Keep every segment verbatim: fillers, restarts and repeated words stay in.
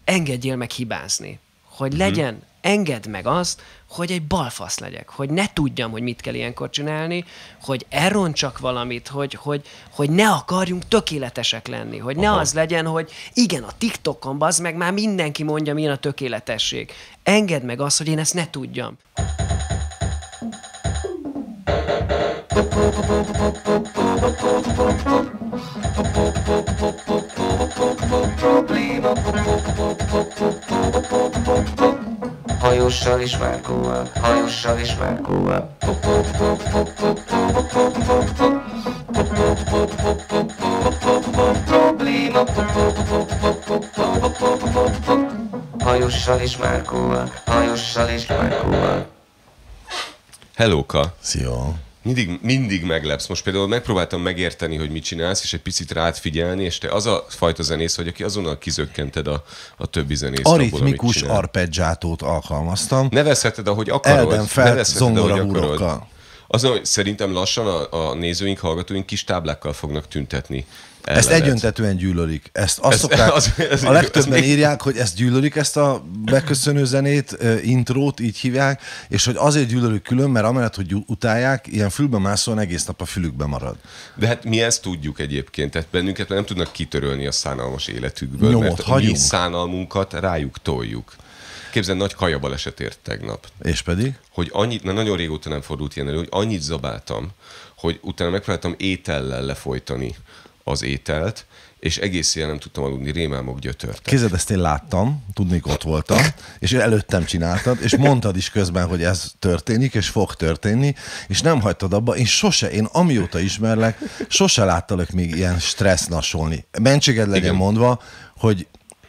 engedjél meg hibázni. Hogy legyen, hmm. engedd meg azt, hogy egy balfasz legyek, hogy ne tudjam, hogy mit kell ilyenkor csinálni, hogy elrontsak valamit, hogy, hogy, hogy ne akarjunk tökéletesek lenni, hogy ne Aha. az legyen, hogy igen, a TikTokon bazd meg már mindenki mondja, milyen a tökéletesség. Engedd meg azt, hogy én ezt ne tudjam. Hajóssal és Márkóval, hajóssal és Márkóval. Probléma. Hajóssal és Márkóval, hajóssal és Márkóval. Hellóka! Szia! Mindig, mindig meglepsz. Most például megpróbáltam megérteni, hogy mit csinálsz, és egy picit rád figyelni, és te az a fajta zenész vagy, aki azonnal kizökkented a, a többi zenészt. Aritmikus arpeggiátót alkalmaztam. Nevezheted, ahogy akarod. Elben felt zongora húrokkal. Azon, hogy szerintem lassan a, a nézőink, hallgatóink kis táblákkal fognak tüntetni. Ellenet. Ezt egyöntetően gyűlölik. Ezt azt ez, szokták, az, ez, a legtöbben még... írják, hogy ezt gyűlölik, ezt a beköszönő zenét, intrót, így hívják, és hogy azért gyűlölik külön, mert amellett, hogy utálják, ilyen fülben mászóan egész nap a fülükbe marad. De hát mi ezt tudjuk egyébként, tehát bennünket nem tudnak kitörölni a szánalmas életükből, Nyomot, mert hagyunk. mi szánalmunkat rájuk toljuk. Képzeld, nagy kajabaleset ért tegnap. És pedig? Hogy annyit, na nagyon régóta nem fordult ilyen elő, hogy annyit zabáltam, hogy utána megpróbáltam étellel lefolytani az ételt, és egész éjjel nem tudtam aludni, rémálmok gyötörtek. Kézed, ezt én láttam, tudnék ott voltam, és előttem csináltad, és mondtad is közben, hogy ez történik, és fog történni, és nem hagytad abba. Én sose, én amióta ismerlek, sose láttalak még ilyen stressz nasolni. Mentséged legyen Igen. mondva, hogy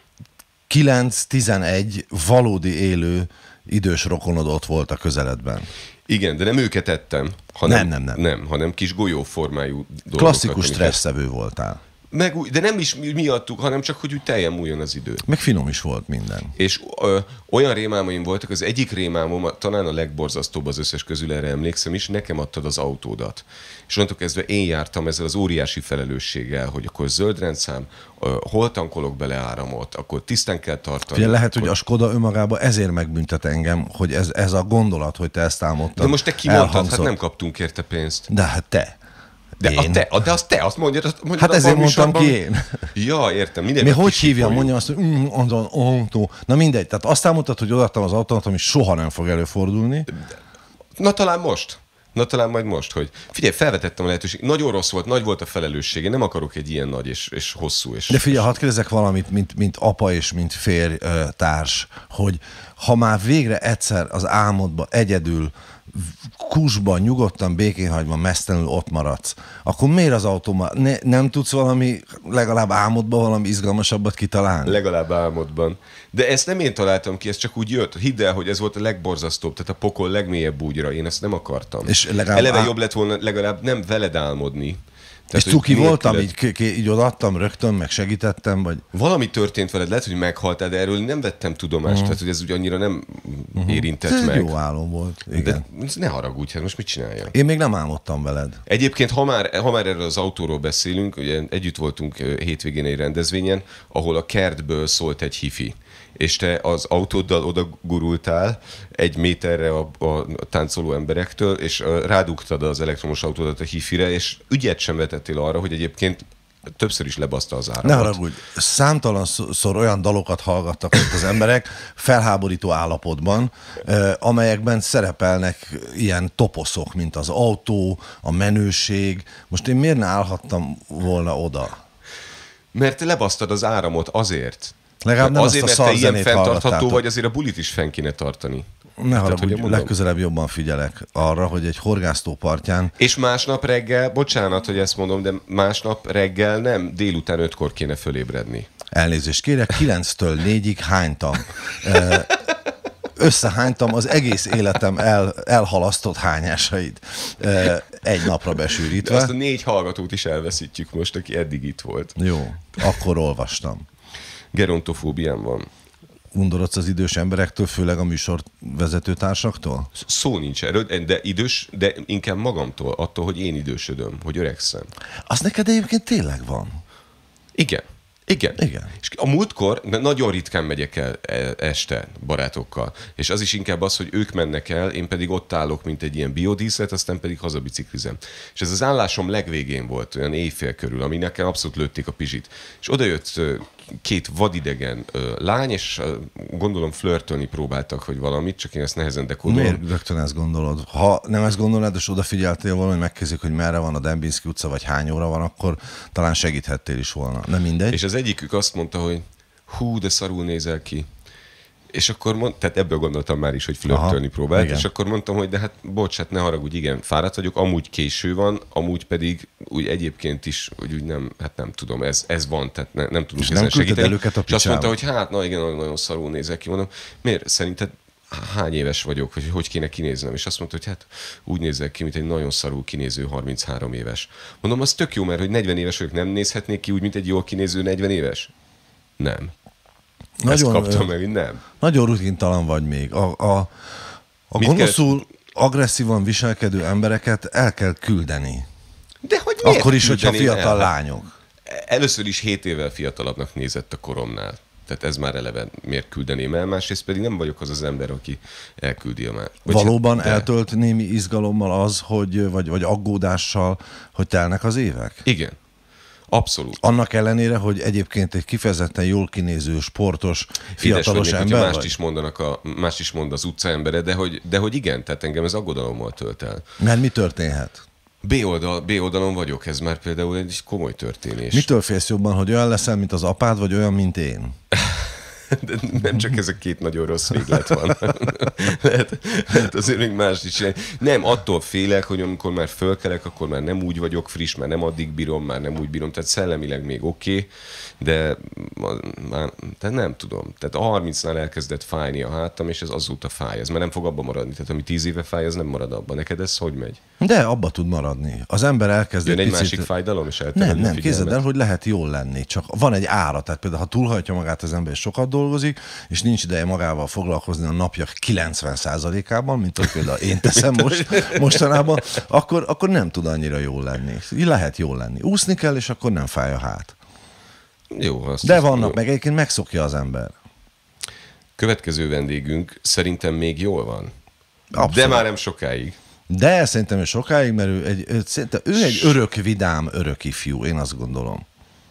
kilenc-tizenegy valódi élő idős rokonod ott volt a közeledben. Igen, de nem őket ettem, hanem, nem, nem, nem. nem, hanem kis golyóformájú dolgokat. Klasszikus stresszevő voltál. Meg, de nem is miattuk, hanem csak, hogy úgy teljen múljon az idő. Meg finom is volt minden. És ö, olyan rémálmaim voltak, az egyik rémálmom, talán a legborzasztóbb az összes közül, erre emlékszem is, nekem adtad az autódat. És onnantól kezdve én jártam ezzel az óriási felelősséggel, hogy akkor zöld rendszám, ö, hol tankolok bele áramot, akkor tisztán kell tartani. Ugye lehet, akkor... hogy a Skoda önmagában ezért megbüntet engem, hogy ez, ez a gondolat, hogy te ezt álmodtad. De most te kimondtad, hát nem kaptunk érte pénzt. De hát te. De, a te, de azt te, azt mondjad, azt mondjad hát ezért mondtam ki én. Ja, értem. Mi hogy hívjam, mondjam azt, hogy mm, autó. Na mindegy, tehát azt elmondtad, hogy odaadtam az autómat, ami soha nem fog előfordulni. Na talán most. Na talán majd most, hogy figyelj, felvetettem a lehetőség. Nagyon rossz volt, nagy volt a felelőssége, nem akarok egy ilyen nagy és, és hosszú. És, De figyelj, hadd kérdezek valamit, mint, mint apa és mint férj társ, hogy ha már végre egyszer az álmodba egyedül kusban, nyugodtan, békénhagyban, mesztelenül ott maradsz, akkor miért az autóban? Ne, nem tudsz valami, legalább álmodban valami izgalmasabbat kitalálni? Legalább álmodban. De ezt nem én találtam ki, ez csak úgy jött. Hidd el, hogy ez volt a legborzasztóbb, tehát a pokol legmélyebb búgyra. Én ezt nem akartam. És Eleve á... jobb lett volna legalább nem veled álmodni. Tehát, és cuki voltam, így, k- k- így odaadtam rögtön, meg segítettem, vagy... Valami történt veled, lehet, hogy meghaltál, de erről nem vettem tudomást, uh-huh. tehát hogy ez úgy annyira nem uh-huh. érintett ez meg. Ez jó álom volt, igen. De ne haragudj, hát most mit csináljak? Én még nem álmodtam veled. Egyébként, ha már, ha már erről az autóról beszélünk, ugye együtt voltunk hétvégén egy rendezvényen, ahol a kertből szólt egy hifi. És te az autóddal oda gurultál egy méterre a, a táncoló emberektől, és rádugtad az elektromos autódat a hifire, és ügyet sem vetettél arra, hogy egyébként többször is lebaszta az áramot. Ne haragudj, számtalanszor olyan dalokat hallgattak ott az emberek felháborító állapotban, amelyekben szerepelnek ilyen toposzok, mint az autó, a menőség. Most én miért ne állhattam volna oda? Mert te lebasztad az áramot azért. Legalább nem azért, azt a mert te ilyen fenntartható hallgattátok. vagy, azért a bulit is fenn kéne tartani. Ne haragudj, legközelebb jobban figyelek arra, hogy egy horgásztó partján... És másnap reggel, bocsánat, hogy ezt mondom, de másnap reggel nem, délután ötkor kéne fölébredni. Elnézést kérek, kilenctől négyig hánytam. Összehánytam az egész életem el, elhalasztott hányásait egy napra besűrítve. De azt a négy hallgatót is elveszítjük most, aki eddig itt volt. Jó, akkor olvastam. Gerontofóbiám van. Undorodsz az idős emberektől, főleg a műsorvezető társaktól? Szó nincs erről, de idős, de inkább magamtól, attól, hogy én idősödöm, hogy öregszem. Az neked egyébként tényleg van. Igen. Igen. Igen. És a múltkor nagyon ritkán megyek el este barátokkal. És az is inkább az, hogy ők mennek el, én pedig ott állok, mint egy ilyen biodíszlet, aztán pedig hazabiciklizem. És ez az állásom legvégén volt, olyan éjfél körül, ami nekem abszolút lőtték a pizsit. És odajött két vadidegen lány, és gondolom flörtölni próbáltak, hogy valamit, csak én ezt nehezen dekódolom. Miért rögtön ezt gondolod? Ha nem ezt gondolod, és odafigyeltél volna, hogy megkezdik, hogy merre van a Dembinski utca, vagy hány óra van, akkor talán segíthettél is volna. Nem mindegy. És az egyikük azt mondta, hogy hú, de szarul nézel ki. És akkor mond, tehát ebből gondoltam már is, hogy flörtölni próbált, igen. És akkor mondtam, hogy de hát bocs, hát ne haragudj, igen, fáradt vagyok, amúgy késő van, amúgy pedig úgy egyébként is, hogy úgy nem, hát nem tudom, ez, ez van, tehát ne, nem tudunk ezen segíteni. És azt mondta, hogy hát, na igen, nagyon szarul nézel ki, mondom, miért szerinted hány éves vagyok, hogy hogy kéne kinéznem? És azt mondta, hogy hát úgy nézel ki, mint egy nagyon szarul kinéző harminchárom éves. Mondom, az tök jó, mert hogy negyven éves vagyok, nem nézhetnék ki úgy, mint egy jól kinéző negyven éves? Nem. Nagyon, ezt kaptam meg, nem. Nagyon rutintalan vagy még. A, a, a gonoszul, kell... agresszívan viselkedő embereket el kell küldeni. De hogy miért Akkor is, hogyha fiatal el? lányok. Először is hét évvel fiatalabbnak nézett a koromnál. Tehát ez már eleve miért küldeném el, másrészt pedig nem vagyok az az ember, aki elküldi a már. Vagy valóban de... eltölt némi izgalommal az, hogy, vagy, vagy aggódással, hogy telnek az évek? Igen. Abszolút. Annak ellenére, hogy egyébként egy kifejezetten jól kinéző, sportos, fiatalos Édes ember mást vagy? is mondanak a, mást is mond az utca embere, de hogy, de hogy igen, tehát engem ez aggodalommal tölt el. Mert mi történhet? B-oldal, B-oldalon vagyok, ez már például egy komoly történés. Mitől félsz jobban, hogy olyan leszel, mint az apád, vagy olyan, mint én? De nem csak ez a két nagyon rossz véglet van. lehet, lehet azért még más is. Nem, attól félek, hogy amikor már fölkelek, akkor már nem úgy vagyok friss, már nem addig bírom, már nem úgy bírom. Tehát szellemileg még oké, okay, de már tehát nem tudom. Tehát a harmincnál elkezdett fájni a hátam, és ez azóta fáj. Ez már nem fog abba maradni. Tehát ami tíz éve fáj, az nem marad abba. Neked ez hogy megy? De abba tud maradni. Az ember elkezd egy, egy egy picit... másik fájdalom, és Nem, nem, képzeld el, hogy lehet jól lenni. Csak van egy ára. Tehát például, ha túlhajtja magát az ember, és sokat dolgozik, és nincs ideje magával foglalkozni a napja kilencven százalékában, mint hogy például én teszem most, mostanában, akkor, akkor nem tud annyira jól lenni. Lehet jól lenni. Úszni kell, és akkor nem fáj a hát. Jó, azt De vannak, jó. meg egyébként megszokja az ember. Következő vendégünk szerintem még jól van. Abszolút. De már nem sokáig. De szerintem ő sokáig, mert ő egy, ő, ő egy örök vidám, örök ifjú, én azt gondolom.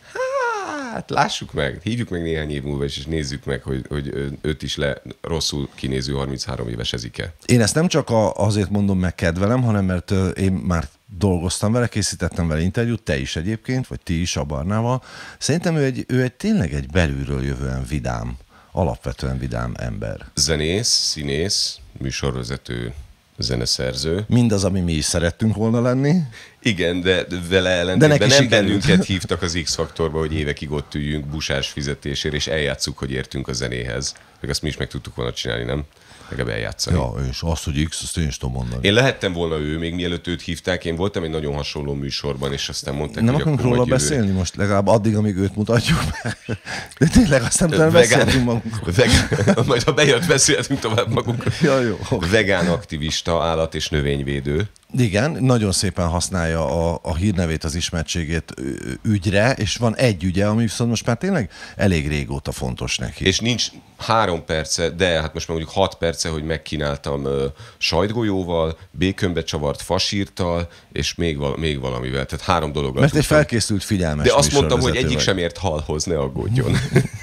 Hát lássuk meg, hívjuk meg néhány év múlva is, és nézzük meg, hogy, hogy őt is le rosszul kinéző harminchárom éves ezike. Én ezt nem csak a, azért mondom meg kedvelem, hanem mert én már dolgoztam vele, készítettem vele interjút, te is egyébként, vagy ti is a Barnával. Szerintem ő egy, ő egy tényleg egy belülről jövően vidám, alapvetően vidám ember. Zenész, színész, műsorvezető, zeneszerző. Mindaz, ami mi is szerettünk volna lenni. Igen, de vele ellentétben nem sikerült. Bennünket hívtak az X-faktorba, hogy évekig ott üljünk busás fizetésért, és eljátsszuk, hogy értünk a zenéhez. Meg azt mi is meg tudtuk volna csinálni, nem? Legalább eljátszani. Ja, és azt, hogy X, azt én is tudom mondani. Én lehettem volna ő, még mielőtt őt hívták, én voltam egy nagyon hasonló műsorban, és aztán mondták, nem hogy akarunk akkor róla majd beszélni jövő. most, legalább addig, amíg őt mutatjuk meg. De tényleg azt nem tudom, beszéltünk magunkról. Vegán, majd ha bejött, beszéltünk tovább magunkról. Ja, jó. Vegán aktivista, állat- és növényvédő. Igen, nagyon szépen használja a, a hírnevét, az ismertségét ügyre, és van egy ügye, ami viszont most már tényleg elég régóta fontos neki. És nincs három perce, de hát most már mondjuk hat perce, hogy megkínáltam uh, sajtgolyóval, békönbe csavart fasírttal, és még, val- még valamivel. Tehát három dologgal. Mert egy felkészült figyelmes De azt mondtam, hogy műsorvezető egyik vagy. sem ért halhoz, ne aggódjon.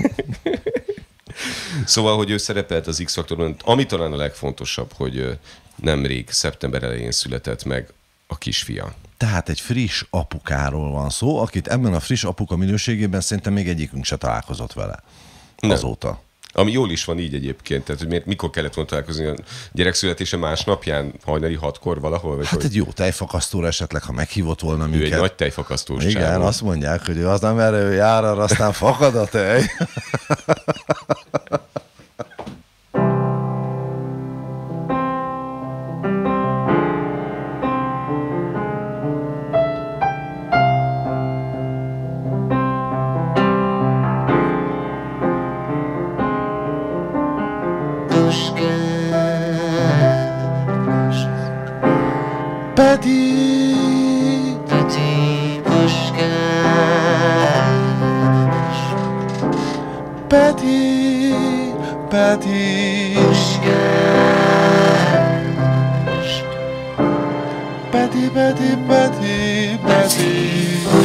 Szóval, hogy ő szerepelt az X-faktorban, ami talán a legfontosabb, hogy uh, nemrég, szeptember elején született meg a kisfia. Tehát egy friss apukáról van szó, akit ebben a friss apuka minőségében szerintem még egyikünk se találkozott vele. Nem. Azóta. Ami jól is van így egyébként, tehát hogy miért, mikor kellett volna találkozni a gyerekszületése másnapján, hajnali hatkor valahol? Vagy Hát hogy... egy jó tejfakasztóra esetleg, ha meghívott volna Ő minket. egy nagy tejfakasztós Igen, csávó. azt mondják, hogy ő az nem erre ő jár, arra aztán fakad a tej. Peti! Peti Puskás, Peti, Peti, Peti, Peti, Peti, Peti.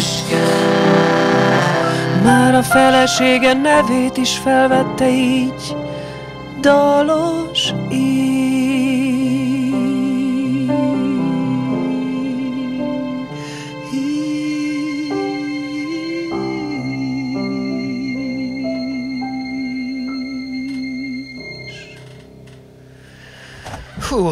Már a felesége nevét is felvette így, dalos Hú.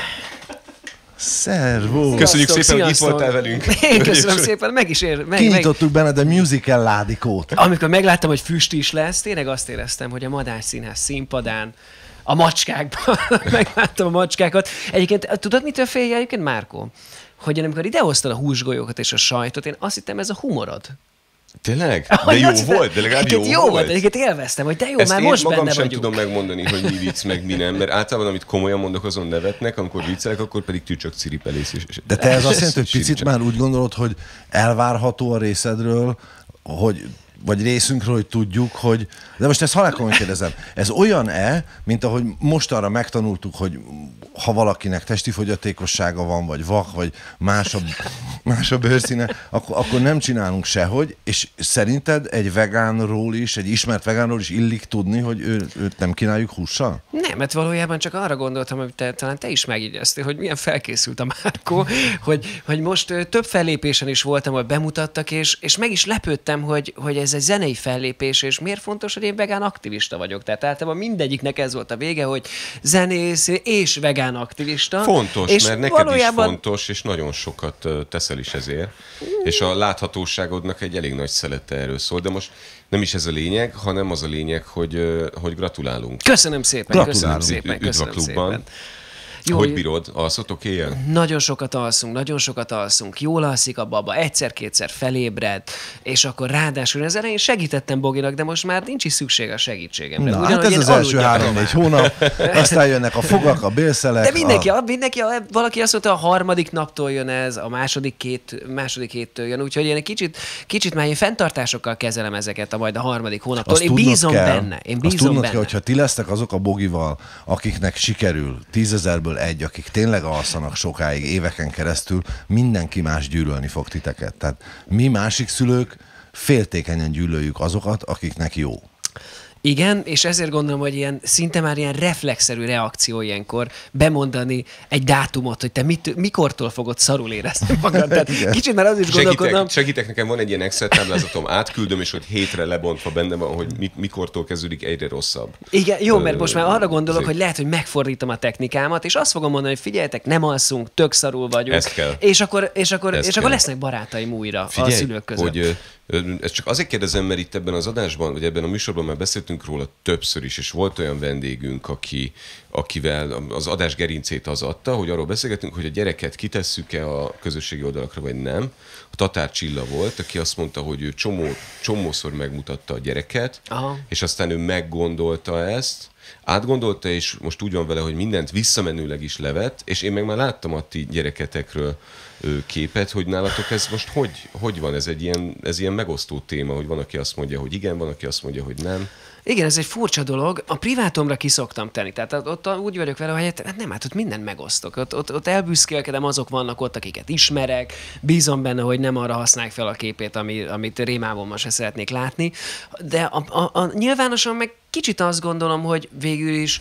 Szervó! Köszönjük szépen, hogy itt sziasztok. voltál velünk. Én köszönöm szépen, meg is ér. Meg, meg, Kinyitottuk benned a musical ládikót. amikor megláttam, hogy füst is lesz, tényleg azt éreztem, hogy a Madách Színház színpadán, a macskákban, megláttam a macskákat. Egyébként, tudod, mitől félj egyébként, Márkó? Hogy amikor idehoztad a húsgolyókat és a sajtot, én azt hittem, ez a humorod. Tényleg? De Hogy jó azt hittem- volt, de legalább jó, Egyébként jó volt. volt. Egyébként élveztem, hogy de jó, Ezt már én most magam benne sem vagyunk. tudom megmondani, hogy mi vicc, meg mi nem, mert általában, amit komolyan mondok, azon nevetnek, amikor viccelek, akkor pedig tücsök ciripelés. És, és De te ez azt jelenti, hogy picit síricsak. már úgy gondolod, hogy elvárható a részedről, hogy vagy részünkről, hogy tudjuk, hogy... De most ezt halálkomolyan kérdezem. Ez olyan-e, mint ahogy most arra megtanultuk, hogy ha valakinek testi fogyatékossága van, vagy vak, vagy más a, más a bőrszíne, akkor, akkor nem csinálunk sehogy, és szerinted egy vegánról is, egy ismert vegánról is illik tudni, hogy ő, őt nem kínáljuk hússal? Nem, mert valójában csak arra gondoltam, hogy te, talán te is megjegyeztél, hogy milyen felkészült a Márkó, hogy, hogy most ö, több fellépésen is voltam, ahol bemutattak, és, és meg is lepődtem, hogy, hogy ez egy zenei fellépés, és miért fontos, hogy én vegán aktivista vagyok. Tehát általában mindegyiknek ez volt a vége, hogy zenész és vegán aktivista. Fontos, és mert neked valójában... is fontos, és nagyon sokat ö, teszel is ezért. És a láthatóságodnak egy elég nagy szelete erről szól, de most nem is ez a lényeg, hanem az a lényeg, hogy, ö, hogy gratulálunk. Köszönöm szépen, Gratulálunk. köszönöm szépen, Üdv a köszönöm klubban. szépen. Jó, Hogy bírod? Alszotok éjjel? Nagyon sokat alszunk, nagyon sokat alszunk, jól alszik a baba, egyszer-kétszer felébred, és akkor ráadásul az elején segítettem Boginak, de most már nincs is szükség a segítségemre. Na, Ugyanúgy hát ez én az első aludjak három-négy tovább. hónap, aztán jönnek a fogak, a bélszelek. De mindenki, a... a... mindenki, a... valaki azt mondta, a harmadik naptól jön ez, a második, két, második héttől jön, úgyhogy én egy kicsit, kicsit már én fenntartásokkal kezelem ezeket a majd a harmadik hónaptól. Azt Én tudnod bízom kell, benne, én azt bízom tudnod benne. kell, hogyha ti lesztek azok a Bogival, akiknek sikerül tízezerből egy, akik tényleg alszanak sokáig, éveken keresztül, mindenki más gyűlölni fog titeket. Tehát mi másik szülők féltékenyen gyűlöljük azokat, akiknek jó. Igen, és ezért gondolom, hogy ilyen, szinte már ilyen reflexzerű reakció ilyenkor bemondani egy dátumot, hogy te mit, mikortól fogod szarul érezni magad. Tehát kicsit már az is gondolkodom. Segítek, segítek, nekem van egy ilyen Excel táblázatom, átküldöm, és hogy hétre lebontva benne van, hogy mi, mikortól kezdődik egyre rosszabb. Igen, jó, mert most már arra gondolok, azért. hogy lehet, hogy megfordítom a technikámat, és azt fogom mondani, hogy figyeljetek, nem alszunk, tök szarul vagyunk. Ez kell. És akkor, és akkor, Ez és kell. akkor lesznek barátaim újra Figyelj, a szülők között. hogy ö, ö, ezt csak azért kérdezem, mert itt ebben az adásban, vagy ebben a műsorban már beszéltünk róla többször is, és volt olyan vendégünk, aki, akivel az adás gerincét az adta, hogy arról beszélgetünk, hogy a gyereket kitesszük-e a közösségi oldalakra, vagy nem. A Tatár Csilla volt, aki azt mondta, hogy ő csomó, csomószor megmutatta a gyereket, Aha. és aztán ő meggondolta ezt, átgondolta, és most úgy van vele, hogy mindent visszamenőleg is levett, és én meg már láttam a ti gyereketekről ö, képet, hogy nálatok ez most hogy, hogy van? Ez egy ilyen, ez ilyen megosztó téma, hogy van, aki azt mondja, hogy igen, van, aki azt mondja, hogy nem. Igen, ez egy furcsa dolog. A privátomra kiszoktam tenni. Tehát ott úgy vagyok vele, hogy hát nem, hát ott mindent megosztok. Ott, ott, ott elbüszkélkedem, azok vannak ott, akiket ismerek, bízom benne, hogy nem arra használják fel a képét, ami, amit rémálommal se szeretnék látni. De a, a, a, nyilvánosan meg kicsit azt gondolom, hogy végül is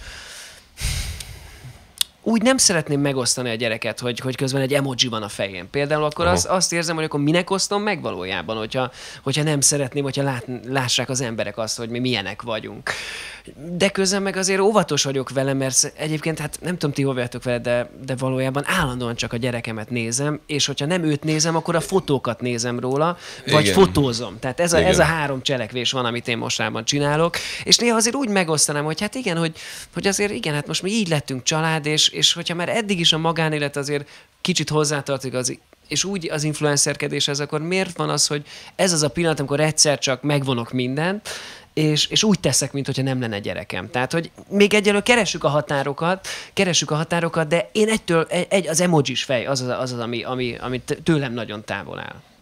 úgy nem szeretném megosztani a gyereket, hogy, hogy közben egy emoji van a fején. Például akkor az, azt érzem, hogy akkor minek osztom meg valójában, hogyha, hogyha nem szeretném, hogyha lát, lássák az emberek azt, hogy mi milyenek vagyunk. De közben meg azért óvatos vagyok vele, mert egyébként, hát nem tudom, ti hol vagytok vele, de, de valójában állandóan csak a gyerekemet nézem, és hogyha nem őt nézem, akkor a fotókat nézem róla, vagy Igen. fotózom. Tehát ez a, Igen. ez a három cselekvés van, amit én mostában csinálok, és néha azért úgy megosztanám, hogy hát igen, hogy, hogy azért igen, hát most mi így lettünk család, és, és hogyha már eddig is a magánélet azért kicsit hozzátartozik az és úgy az influencerkedéshez, akkor miért van az, hogy ez az a pillanat, amikor egyszer csak megvonok mindent, és, és úgy teszek, mintha nem lenne gyerekem. Tehát, hogy még egyelőre keressük a határokat, keressük a határokat, de én egytől, egy, az emojis fej, az az, az, az ami, ami, ami tőlem nagyon távol áll.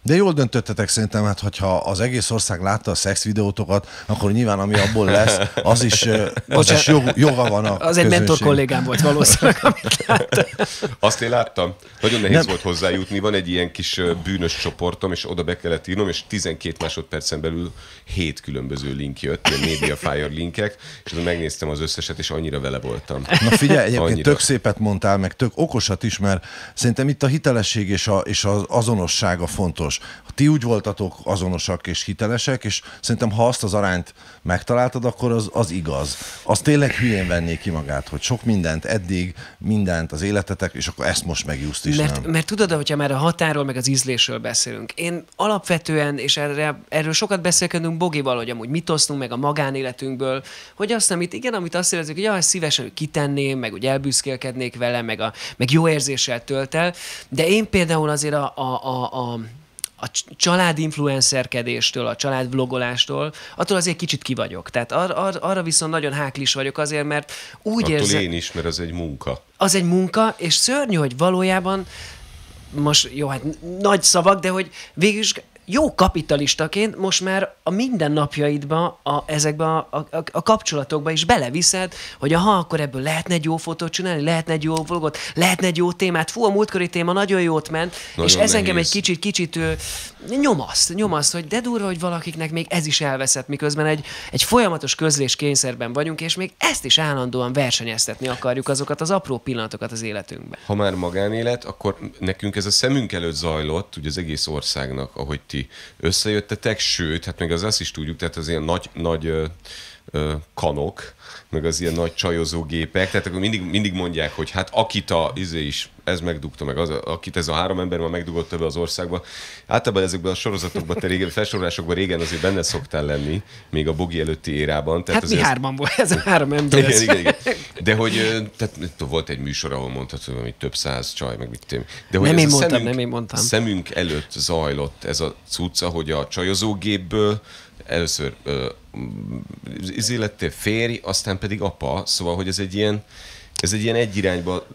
De jól döntöttetek szerintem, hát hogyha az egész ország látta a szexvideótokat, akkor nyilván ami abból lesz, az is, az is jog, joga van a Az egy mentor kollégám volt valószínűleg, amit látta. Azt én láttam. Nagyon nehéz Nem. volt hozzájutni. Van egy ilyen kis ö, bűnös csoportom, és oda be kellett írnom, és tizenkét másodpercen belül hét különböző link jött, ilyen Mediafire linkek, és oda megnéztem az összeset, és annyira vele voltam. Na figyelj, egyébként Annyira. tök szépet mondtál, meg tök okosat is, mert szerintem itt a hitelesség és, a, és az azonossága fontos. Ha ti úgy voltatok azonosak és hitelesek, és szerintem ha azt az arányt megtaláltad, akkor az, az igaz. Az tényleg hülyén venné ki magát, hogy sok mindent eddig, mindent az életetek, és akkor ezt most megjuszt is, Mert, nem? mert tudod, hogyha már a határól, meg az ízlésről beszélünk. Én alapvetően, és erre, erről sokat beszélkedünk Bogival, hogy amúgy mit osztunk meg a magánéletünkből, hogy azt, amit igen, amit azt érezzük, hogy jaj, szívesen kitenném, meg úgy elbüszkélkednék vele, meg, a, meg jó érzéssel tölt el, de én például azért a, a, a, a a család influencerkedéstől, a család vlogolástól, attól azért kicsit ki vagyok. Tehát ar, ar, arra viszont nagyon háklis vagyok azért, mert úgy Attól érzem... én is, mert az egy munka. Az egy munka, és szörnyű, hogy valójában most, jó, hát nagy szavak, de hogy végül is jó kapitalistaként most már a mindennapjaidba, a, ezekbe a, a, a kapcsolatokba is beleviszed, hogy aha, akkor ebből lehetne egy jó fotót csinálni, lehetne egy jó vlogot, lehetne egy jó témát. Fú, a múltkori téma nagyon jót ment, Nagyon és ez engem egy nehéz. kicsit, kicsit ő, nyomaszt, nyomaszt, hogy de durva, hogy valakiknek még ez is elveszett, miközben egy, egy folyamatos közlés kényszerben vagyunk, és még ezt is állandóan versenyeztetni akarjuk, azokat az apró pillanatokat az életünkben. Ha már magánélet, akkor nekünk ez a szemünk előtt zajlott, ugye az egész országnak, ahogy ti összejöttetek, sőt, hát meg az azt is tudjuk, tehát az ilyen nagy, nagy ö, ö, kanok, meg az ilyen nagy csajozógépek, tehát akkor mindig, mindig mondják, hogy hát akit a, izé is, ez megdugta meg, az, akit ez a három ember már megdugott ebbe az országba. Általában ezekben a sorozatokban, te régen, felsorolásokban régen azért benne szoktál lenni, még a Bogi előtti érában. Tehát Hát mi azért hárman volt, ez a három ember. igen, ez. igen, igen. De hogy ö, tehát, volt egy műsor, ahol mondhatod, hogy több száz csaj, meg mit tém. De hogy Nem ez én a mondtam, szemünk, nem én mondtam. szemünk előtt zajlott ez a cucca, hogy a csajozógépből először ö, izé lettél férj, aztán pedig apa, szóval, hogy ez egy ilyen ez egy ilyen egy irányba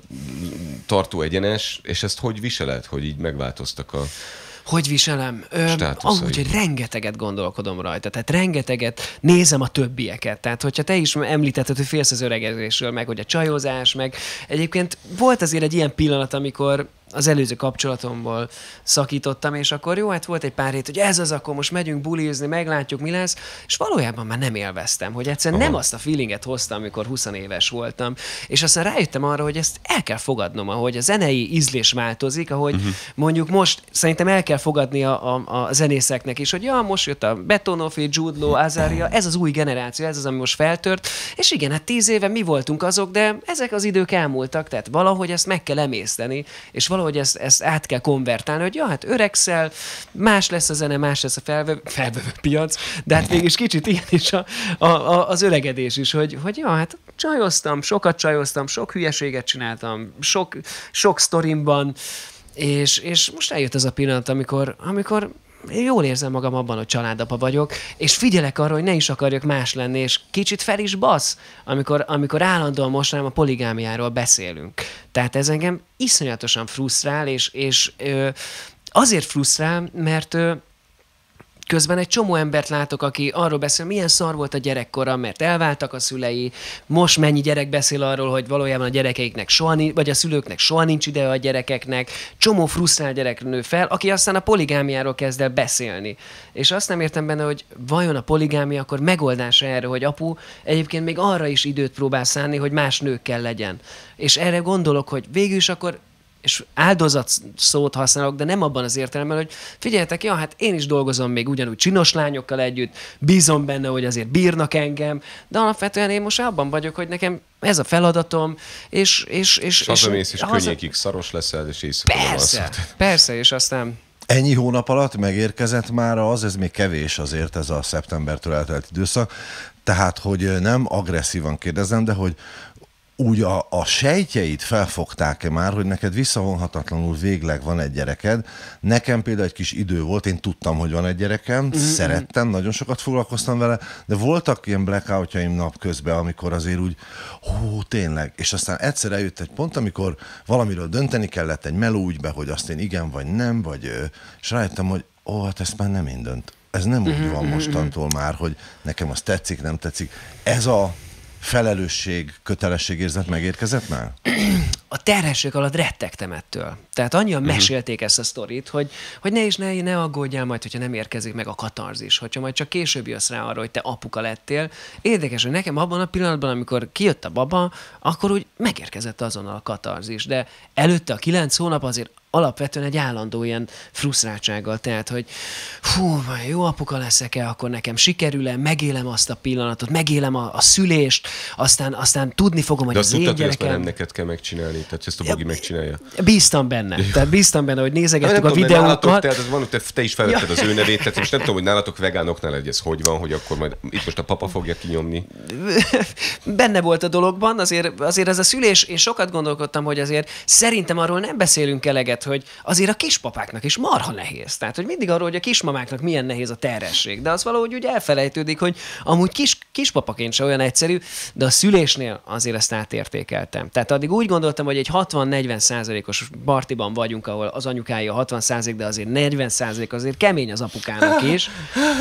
tartó egyenes, és ezt hogy viseled, hogy így megváltoztak a... Hogy viselem? Ö, Státuszai. amúgy, hogy rengeteget gondolkodom rajta, tehát rengeteget nézem a többieket. Tehát, hogyha te is említetted, hogy félsz az öregedésről, meg hogy a csajozás, meg egyébként volt azért egy ilyen pillanat, amikor az előző kapcsolatomból szakítottam, és akkor jó, hát volt egy pár hét, hogy ez az, akkor most megyünk bulizni, meglátjuk, mi lesz, és valójában már nem élveztem, hogy egyszerűen Aha. nem azt a feelinget hoztam, amikor húsz éves voltam, és aztán rájöttem arra, hogy ezt el kell fogadnom, ahogy a zenei ízlés változik, ahogy uh-huh. mondjuk most szerintem el kell fogadni a, a, a zenészeknek is, hogy ja, most jött a Betonofi, Jude Law, Azaria, ez az új generáció, ez az, ami most feltört, és igen, hát tíz éve mi voltunk azok, de ezek az idők elmúltak, tehát valahogy ezt meg kell emészteni, és valahogy ezt, ezt át kell konvertálni, hogy ja, hát öregszel, más lesz a zene, más lesz a felvevő, felvevő piac, de hát mégis kicsit ilyen is a, a, a, az öregedés is, hogy, hogy ja, hát csajoztam, sokat csajoztam, sok hülyeséget csináltam, sok, sok sztorimban, és, és most eljött az a pillanat, amikor, amikor én jól érzem magam abban, hogy családapa vagyok, és figyelek arra, hogy ne is akarjak más lenni, és kicsit fel is basz, amikor, amikor állandóan mostanában a poligámiáról beszélünk. Tehát ez engem iszonyatosan frusztrál, és, és ö, azért frusztrál, mert ö, közben egy csomó embert látok, aki arról beszél, milyen szar volt a gyerekkora, mert elváltak a szülei, most mennyi gyerek beszél arról, hogy valójában a gyerekeiknek soha, vagy a szülőknek soha nincs ideje a gyerekeknek, csomó frusztrál gyerek nő fel, aki aztán a poligámiáról kezd el beszélni. És azt nem értem benne, hogy vajon a poligámia akkor megoldása erre, hogy apu egyébként még arra is időt próbál szánni, hogy más nőkkel legyen. És erre gondolok, hogy végül is akkor és áldozat szót használok, de nem abban az értelemben, hogy figyeljetek, ja, hát én is dolgozom még ugyanúgy csinos lányokkal együtt, bízom benne, hogy azért bírnak engem, de alapvetően én most abban vagyok, hogy nekem ez a feladatom, és... és, és, És hazamész, és haza... könnyékig szaros leszel, és éjszaka nem Persze, alszol. persze, és aztán... Ennyi hónap alatt megérkezett már az, ez még kevés azért ez a szeptembertől eltelt időszak, tehát, hogy nem agresszívan kérdezem, de hogy úgy a, a sejtjeid felfogták-e már, hogy neked visszavonhatatlanul végleg van egy gyereked. Nekem például egy kis idő volt, én tudtam, hogy van egy gyerekem, mm-hmm. szerettem, nagyon sokat foglalkoztam vele, de voltak ilyen blackoutjaim napközben, amikor azért úgy, hú, tényleg, és aztán egyszer eljött egy pont, amikor valamiről dönteni kellett egy melóügybe, hogy azt én igen vagy nem, vagy, és rájöttem, hogy ó, hát ezt már nem én dönt. Ez nem úgy van mostantól már, hogy nekem az tetszik, nem tetszik. Ez a felelősség, kötelességérzet megérkezett már? A terhesség alatt rettegtem ettől. Tehát annyian uh-huh. mesélték ezt a sztorit, hogy, hogy ne is ne, ne aggódjál majd, hogyha nem érkezik meg a katarzis, hogyha majd csak később jössz rá arra, hogy te apuka lettél. Érdekes, hogy nekem abban a pillanatban, amikor kijött a baba, akkor úgy megérkezett azonnal a katarzis, de előtte a kilenc hónap azért alapvetően egy állandó ilyen frusztráltsággal, tehát, hogy fú, jó apuka leszek-e, akkor nekem sikerül-e, megélem azt a pillanatot, megélem a, a szülést, aztán, aztán tudni fogom, hogy de az én gyerekem... De azt gyerekem... nem neked kell megcsinálni, tehát ezt a Bogi megcsinálja. Bíztam benne, tehát bíztam benne, hogy nézegettük a tudom, videókat. Nálatok, tehát van, hogy te, te is felvetted az ő nevét, tehát most nem tudom, hogy nálatok vegánoknál egy ez hogy van, hogy akkor majd itt most a papa fogja kinyomni. Benne volt a dologban, azért, azért ez a szülés, én sokat gondolkodtam, hogy azért szerintem arról nem beszélünk eleget, hogy azért a kispapáknak is marha nehéz. Tehát, hogy mindig arról, hogy a kismamáknak milyen nehéz a terhesség. De az valahogy úgy elfelejtődik, hogy amúgy kis, kispapaként se olyan egyszerű, de a szülésnél azért ezt átértékeltem. Tehát addig úgy gondoltam, hogy egy hatvan-negyven százalékos partiban vagyunk, ahol az anyukája hatvan százalék, de azért negyven százalék azért kemény az apukának is.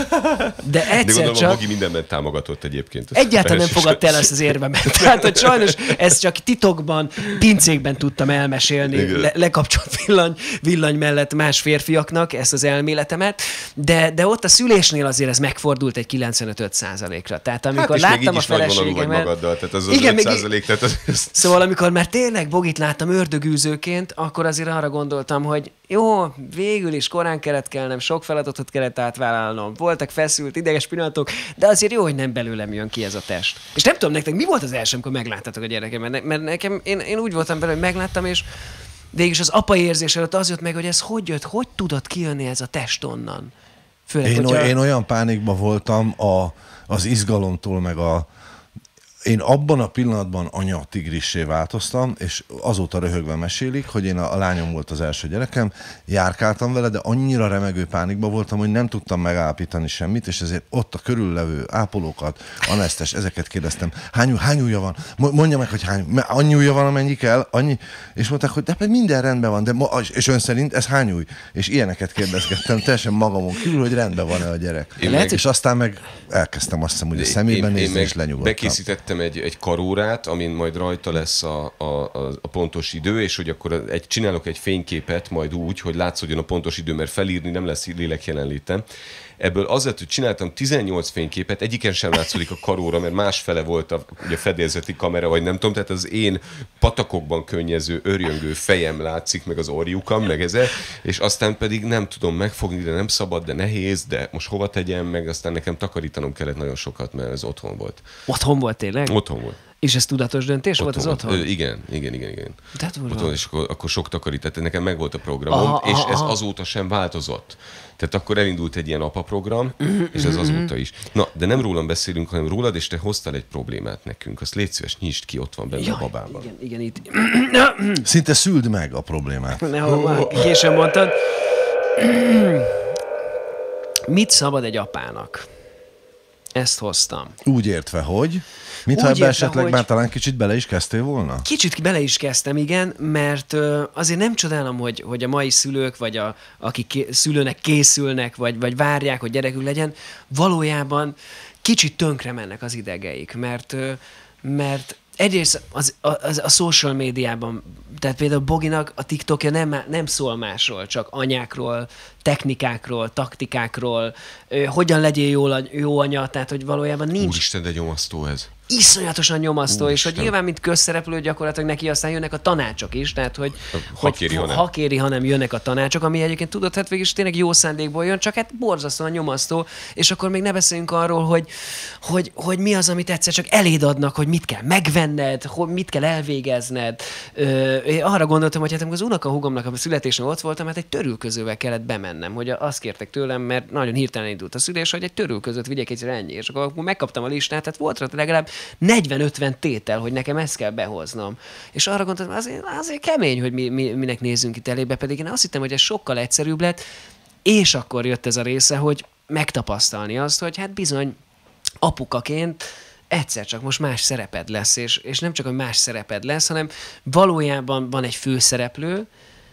De egyszer de gondolom, csak... a Bogi mindenben támogatott egyébként. Egyáltalán nem fogadta el ezt az érvemet. Tehát, hogy sajnos ezt csak titokban, pincékben tudtam elmesélni, le, lekapcsolt villany, villany mellett más férfiaknak ezt az elméletemet, de, de ott a szülésnél azért ez megfordult egy kilencvenöt százalékra. Tehát amikor hát láttam a feleségemet... magaddal, tehát az az igen, öt százalék, tehát az... Szóval amikor már tényleg Bogit láttam ördögűzőként, akkor azért arra gondoltam, hogy jó, végül is korán kellett kelnem, sok feladatot kellett átvállalnom, voltak feszült, ideges pillanatok, de azért jó, hogy nem belőlem jön ki ez a test. És nem tudom, nektek mi volt az első, amikor megláttátok a gyerekemet? Mert nekem, én, én úgy voltam belőle, hogy megláttam, és végülis az apai érzés előtt az jött meg, hogy ez hogy jött, hogy tudott kijönni ez a test onnan? Főleg, én, hogyha... én olyan pánikban voltam a, az izgalomtól, meg a... Én abban a pillanatban anya tigrissé változtam, és azóta röhögve mesélik, hogy én a, a lányom volt az első gyerekem, járkáltam vele, de annyira remegő pánikban voltam, hogy nem tudtam megállapítani semmit, és ezért ott a körüllevő ápolókat, anesztes, ezeket kérdeztem, hány, hány ujja van? Mondja meg, hogy hány, annyi ujja van, amennyi kell, annyi, és mondták, hogy de minden rendben van, de ma, és ön szerint ez hány új? És ilyeneket kérdezgettem, teljesen magamon kívül, hogy rendben van-e a gyerek. Én lehet, meg... És aztán meg elkezdtem azt hiszem, hogy a szemében én, nézni, én és lenyugodtam. Bekészítettem egy, egy karórát, amin majd rajta lesz a, a, a pontos idő, és hogy akkor egy, csinálok egy fényképet majd úgy, hogy látszódjon a pontos idő, mert felírni nem lesz lélek jelenlétem. Ebből az lett, hogy csináltam tizennyolc fényképet, egyiken sem látszódik a karóra, mert másfele volt a, ugye, fedélzeti kamera, vagy nem tudom, tehát az én patakokban könnyező, örjöngő fejem látszik, meg az orjukam, meg ez, és aztán pedig nem tudom megfogni, de nem szabad, de nehéz, de most hova tegyem, meg aztán nekem takarítanom kellett nagyon sokat, mert ez otthon volt. Otthon volt tényleg? Otthon volt. És ez tudatos döntés otthon volt az otthon? Ö, igen, igen, igen, igen. Tehát otthon, és akkor, akkor sok takarítás, nekem meg volt a programom, aha, és aha, ez aha. azóta sem változott. Tehát akkor elindult egy ilyen apa program, és ez azóta is. Na, de nem rólam beszélünk, hanem rólad, és te hoztál egy problémát nekünk. Azt légy szíves, nyisd ki, ott van benne Jaj, a babában. Igen, igen, itt. Szinte szüld meg a problémát. Nehogy már későn mondtad. Mit szabad egy apának? Ezt hoztam. Úgy értve, hogy? Mintha ebbe esetleg hogy... már talán kicsit bele is kezdtél volna? Kicsit bele is kezdtem, igen, mert uh, azért nem csodálom, hogy, hogy a mai szülők, vagy a, akik ké- szülőnek készülnek, vagy, vagy várják, hogy gyerekük legyen, valójában kicsit tönkre mennek az idegeik, mert, uh, mert egyrészt az, az, a social médiában, tehát például Boginak a TikTokja nem, nem szól másról, csak anyákról, technikákról, taktikákról, ö, hogyan legyél jó, jó anya, tehát hogy valójában nincs... Úristen, de nyomasztó ez. Iszonyatosan nyomasztó, Úristen. És hogy nyilván, mint közszereplő, gyakorlatilag neki aztán jönnek a tanácsok is, tehát hogy ha hogy, kéri, ha nem. ha kéri, hanem jönnek a tanácsok, ami egyébként tudod, hát végig is tényleg jó szándékból jön, csak hát borzasztóan nyomasztó, és akkor még ne beszéljünk arról, hogy, hogy, hogy mi az, amit egyszer csak eléd adnak, hogy mit kell megvenned, hogy mit kell elvégezned. Ö, én arra gondoltam, hogy hát amikor az unokahúgomnak a születésén ott voltam, hát egy törülközővel kellett bemennem, hogy azt kértek tőlem, mert nagyon hirtelen indult a szülés, hogy egy törülközőt vigyek egy ennyi, és akkor megkaptam a listát, tehát volt rá legalább negyven-ötven tétel, hogy nekem ezt kell behoznom. És arra gondoltam, azért, azért kemény, hogy mi, mi, minek nézzünk itt elébe, pedig én azt hittem, hogy ez sokkal egyszerűbb lett, és akkor jött ez a része, hogy megtapasztalni azt, hogy hát bizony apukaként egyszer csak most más szereped lesz, és, és nem csak, hogy más szereped lesz, hanem valójában van egy főszereplő,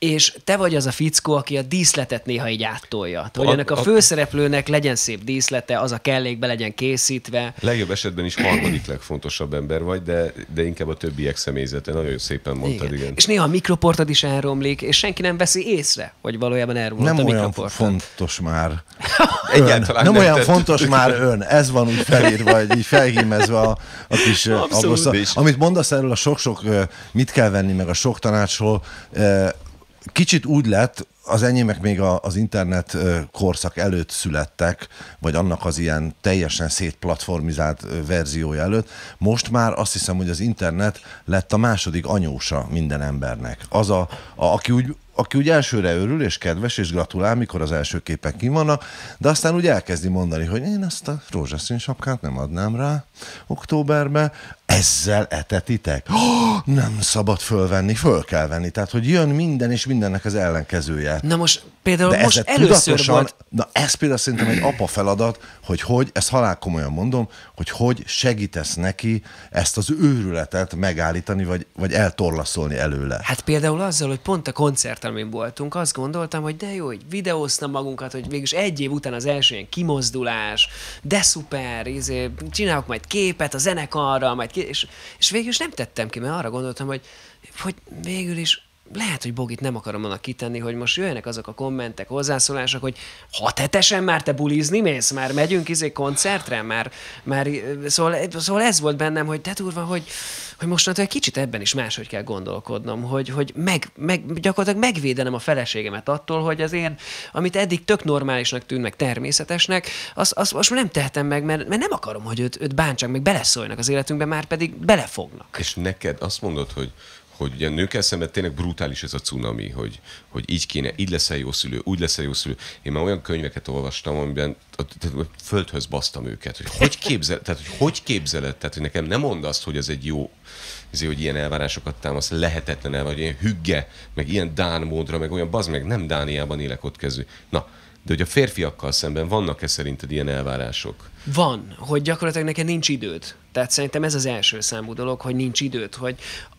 és te vagy az a fickó, aki a díszletet néha így áttolja. Hogy A- ennek a a- főszereplőnek legyen szép díszlete, az a kellékbe legyen készítve. Legjobb esetben is harmadik legfontosabb ember vagy, de, de inkább a többiek személyzete. Nagyon szépen mondtad, igen. igen. És néha a mikroportod is elromlik, és senki nem veszi észre, hogy valójában elromlott Nem a olyan mikroportod. fontos már. Egyáltalán nem, nem, olyan tehát- fontos már ön. Ez van úgy felírva, vagy így felhímezve a, a kis ö, Abszolút. abroszta. És- Amit mondasz erről a sok-sok ö, mit kell venni, meg a sok tanácsról, ö, kicsit úgy lett, az enyémek még a, az internet ö, korszak előtt születtek, vagy annak az ilyen teljesen szétplatformizált ö, verziója előtt. Most már azt hiszem, hogy az internet lett a második anyósa minden embernek. Az, a, a, aki úgy aki úgy elsőre örül, és kedves, és gratulál, mikor az első képek ki vannak, de aztán úgy elkezdi mondani, hogy én ezt a rózsaszín sapkát nem adnám rá októberbe, ezzel etetitek? Oh, nem szabad fölvenni, föl kell venni. Tehát, hogy jön minden, és mindennek az ellenkezője. Na most például De most ezzel először tudatosan, volt... na ez például szerintem egy apa feladat, hogy hogy, ezt halál komolyan mondom, hogy hogy segítesz neki ezt az őrületet megállítani, vagy, vagy eltorlaszolni előle. Hát például azzal, hogy pont a koncert, amin voltunk, azt gondoltam, hogy de jó, hogy videóztam magunkat, hogy végülis egy év után az első ilyen kimozdulás, de szuper, izé, csinálok majd képet a zenekarra, majd ki, és, és végül is nem tettem ki, mert arra gondoltam, hogy, hogy végül is lehet, hogy Bogit nem akarom annak kitenni, hogy most jöjjenek azok a kommentek, hozzászólások, hogy hat hetesen már te bulizni mész, már megyünk izé koncertre, már, már szóval, szóval ez volt bennem, hogy de durva, hogy, hogy mostantól egy kicsit ebben is máshogy kell gondolkodnom, hogy, hogy meg, meg, gyakorlatilag megvédenem a feleségemet attól, hogy az én, amit eddig tök normálisnak tűnt, meg természetesnek, azt, azt most nem tehetem meg, mert, mert nem akarom, hogy őt, őt bántsák, meg beleszóljanak az életünkbe, már pedig belefognak. És neked azt mondod, hogy hogy ugye nőkkel szemben tényleg brutális ez a cunami, hogy, hogy így kéne, így leszel jó szülő, úgy leszel jó szülő. Én már olyan könyveket olvastam, amiben a, a, a földhöz basztam őket, hogy hogy képzeled, tehát hogy hogy képzeled, tehát hogy nekem nem mondd azt, hogy ez egy jó, ezért, hogy ilyen elvárásokat támasz, lehetetlen el, vagy ilyen hügge, meg ilyen dán módra, meg olyan bazd meg, nem Dániában élek ott kezdő. Na, de hogy a férfiakkal szemben vannak-e szerinted ilyen elvárások? Van, hogy gyakorlatilag neked nincs időd. Tehát szerintem ez az első számú dolog, hogy nincs időd, hogy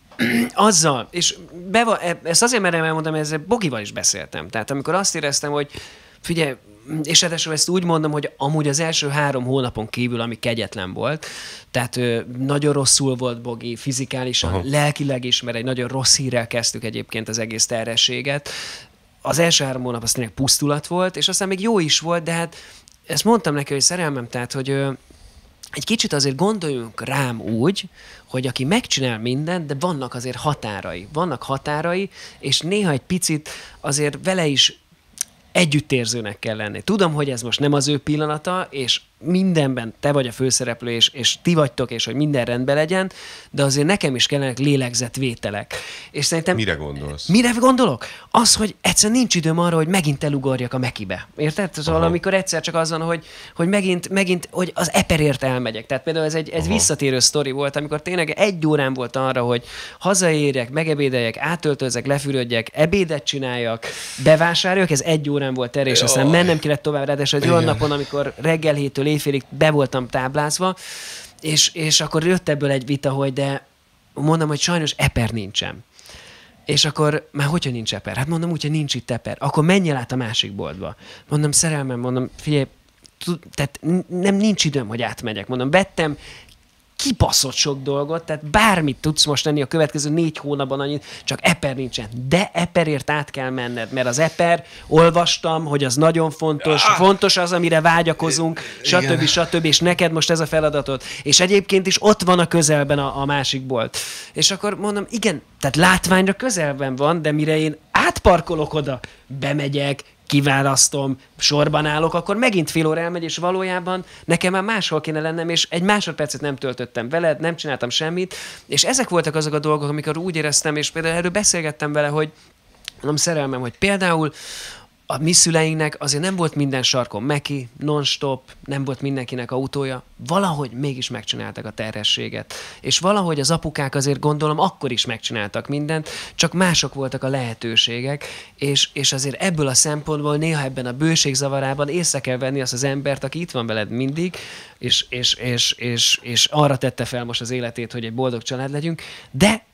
azzal, és beva, ezt azért merem elmondani, mert ezzel Bogival is beszéltem. Tehát amikor azt éreztem, hogy figyelj, és ráadásul ezt úgy mondom, hogy amúgy az első három hónapon kívül, ami kegyetlen volt, tehát ö, nagyon rosszul volt Bogi fizikálisan, aha, lelkileg is, mert egy nagyon rossz hírrel kezdtük egyébként az egész terhességet. Az első három hónap az tényleg pusztulat volt, és aztán még jó is volt, de hát ezt mondtam neki, hogy szerelmem, tehát, hogy ö, egy kicsit azért gondoljunk rám úgy, hogy aki megcsinál mindent, de vannak azért határai. Vannak határai, és néha egy picit azért vele is együttérzőnek kell lenni. Tudom, hogy ez most nem az ő pillanata, és mindenben te vagy a főszereplő, és, és ti vagytok, és hogy minden rendben legyen, de azért nekem is kellenek lélegzetvételek. És szerintem... Mire gondolsz? Mire gondolok? Az, hogy egyszer nincs időm arra, hogy megint elugorjak a Mekibe. Érted? Szóval aha, amikor egyszer csak az van, hogy, hogy megint, megint, hogy az eperért elmegyek. Tehát például ez egy, egy visszatérő sztori volt, amikor tényleg egy órám volt arra, hogy hazaérjek, megebédeljek, átöltözek, lefürödjek, ebédet csináljak, bevásároljak, ez egy órám volt erre, és aztán mennem kellett tovább, ráadásul egy olyan napon, amikor reggel héttől éjfélig be voltam táblázva, és, és akkor jött ebből egy vita, hogy de mondom, hogy sajnos eper nincsen. És akkor, már hogyha nincs eper? Hát mondom úgy, hogy nincs itt eper. Akkor menj el át a másik boltba. Mondom, szerelmem, mondom, figyelj, tud, tehát nem nincs időm, hogy átmegyek. Mondom, vettem kibaszott sok dolgot, tehát bármit tudsz most tenni a következő négy hónapban annyit, csak eper nincsen. De eperért át kell menned, mert az eper, olvastam, hogy az nagyon fontos, ah! fontos az, amire vágyakozunk, stb. stb. És neked most ez a feladatod. És egyébként is ott van a közelben a, a másik bolt. És akkor mondom, igen, tehát látványra közelben van, de mire én átparkolok oda, bemegyek, kiválasztom, sorban állok, akkor megint fél óra elmegy, és valójában nekem már máshol kéne lennem, és egy másodpercet nem töltöttem veled, nem csináltam semmit, és ezek voltak azok a dolgok, amikor úgy éreztem, és például erről beszélgettem vele, hogy mondom, szerelmem, hogy például a mi szüleinknek azért nem volt minden sarkon meki, non-stop, nem volt mindenkinek autója, valahogy mégis megcsináltak a terhességet. És valahogy az apukák azért gondolom akkor is megcsináltak mindent, csak mások voltak a lehetőségek, és, és azért ebből a szempontból néha ebben a bőség zavarában észre kell venni azt az embert, aki itt van veled mindig, és, és, és, és, és arra tette fel most az életét, hogy egy boldog család legyünk, de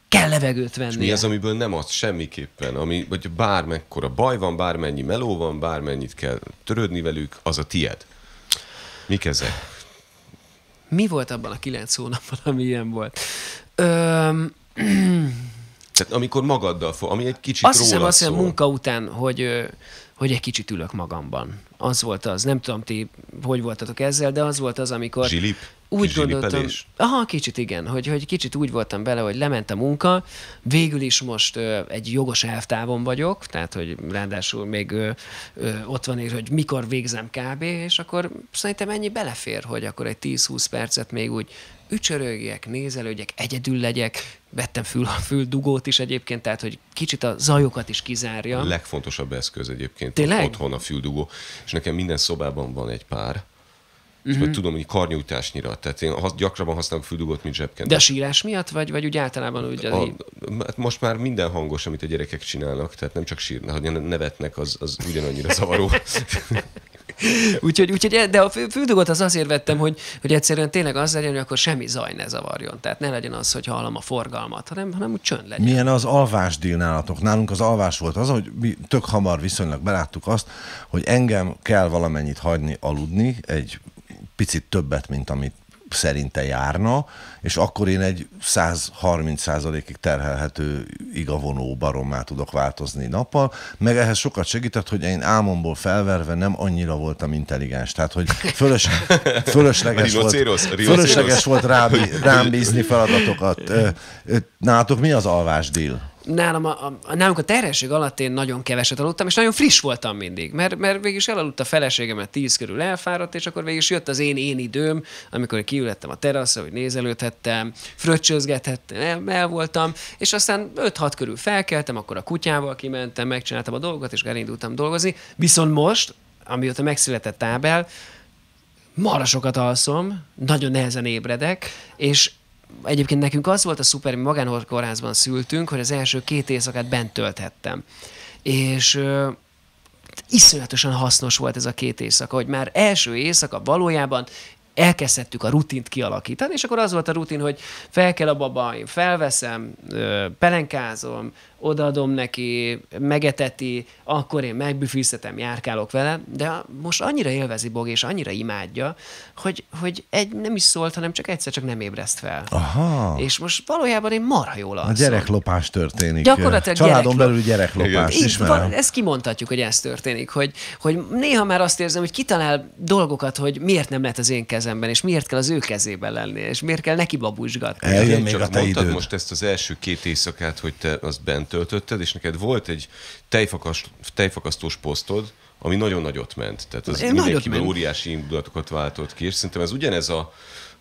kell levegőt venni. És mi az, amiből nem adsz semmiképpen, ami, vagy bármekkora baj van, bármennyi meló van, bármennyit kell törődni velük, az a tied. Mik ezek? Mi volt abban a kilenc hónapban, ami ilyen volt? Öm... Tehát amikor magaddal fog, ami egy kicsit azt rólad hiszem, azt hiszem szól. munka után, hogy, ö, hogy egy kicsit ülök magamban. Az volt az. Nem tudom, ti hogy voltatok ezzel, de az volt az, amikor... Zsilip? Úgy Kis gondoltam, zsilipelés? aha, kicsit igen, hogy, hogy kicsit úgy voltam bele, hogy lement a munka, végül is most ö, egy jogos elvtávon vagyok, tehát, hogy ráadásul még ö, ö, ott van ír, hogy mikor végzem kb. És akkor szerintem ennyi belefér, hogy akkor egy tíz-húsz percet még úgy ücsörögjek, nézelődjek, egyedül legyek, vettem fül, füldugót is egyébként, tehát, hogy kicsit a zajokat is kizárjam. Legfontosabb eszköz egyébként. Tényleg? Otthon a füldugó. És nekem minden szobában van egy pár. És Mhm. majd tudom, hogy karnyújtásnyira. Tehát én ha- gyakrabban használok füldugót, mint De zsebkendőt. a sírás miatt, vagy, vagy úgy általában úgy... A, hát most már minden hangos, amit a gyerekek csinálnak, tehát nem csak sírnak, hogy nevetnek, az, az ugyanannyira zavaró. Úgyhogy, úgyhogy, de a fü- füldugot az azért vettem, hogy, hogy egyszerűen tényleg az legyen, hogy akkor semmi zaj ne zavarjon. Tehát ne legyen az, hogy hallom a forgalmat, hanem, hanem úgy csönd legyen. Milyen az alvásdíl nálatok? Nálunk az alvás volt az, hogy mi tök hamar viszonylag beláttuk azt, hogy engem kell valamennyit hagyni aludni, egy picit többet, mint amit szerinte járna, és akkor én egy száz harminc százalékig terhelhető igavonó barommá tudok változni nappal, meg ehhez sokat segített, hogy én álmomból felverve nem annyira voltam intelligens, tehát hogy fölös, fölösleges, A rinocérosz, volt, a rinocérosz. fölösleges volt rám, rám bízni feladatokat. Ö, ö, Nálatok mi az alvásdíl? Nálam a, a, nálunk a terhesség alatt én nagyon keveset aludtam, és nagyon friss voltam mindig, mert, mert végig is elaludt a feleségemet tíz körül elfáradt, és akkor végig is jött az én én időm, amikor kiülettem a teraszra, hogy nézelődhettem, fröccsözgethettem, el, el voltam, és aztán öt-hat körül felkeltem, akkor a kutyával kimentem, megcsináltam a dolgokat, és elindultam dolgozni. Viszont most, amióta megszületett Ábel, marha sokat alszom, nagyon nehezen ébredek, és egyébként nekünk az volt a szuper, mi magánkórházban szültünk, hogy az első két éjszakát bent tölthettem. És ö, iszonyatosan hasznos volt ez a két éjszaka, hogy már első éjszaka valójában elkezdhettük a rutint kialakítani, és akkor az volt a rutin, hogy fel kell a baba, én felveszem, ö, pelenkázom, odaadom neki, megeteti, akkor én megbüfiztetem, járkálok vele, de most annyira élvezi Bogi, és annyira imádja, hogy, hogy egy nem is szólt, hanem csak egyszer csak nem ébreszt fel. Aha. És most valójában én marha jól A alszom. gyereklopás történik. Gyakorlatilag Családon gyereklop. belül gyereklopás, Így ismerem. van, ezt kimondhatjuk, hogy ez történik, hogy, hogy néha már azt érzem, hogy kitalál dolgokat, hogy miért nem lehet az én kezemben, és miért kell az ő kezében lenni, és miért kell neki babusgatni. Eljön Igen, még csak a te mondtad időd. most ezt az első két éjszakát, hogy te azt bent töltötted, és neked volt egy tejfakas, tejfakasztós posztod, ami nagyon nagyot ment. Tehát az Én nagyot mindenkiben ment. óriási indulatokat váltott ki, és szerintem ez ugyanez a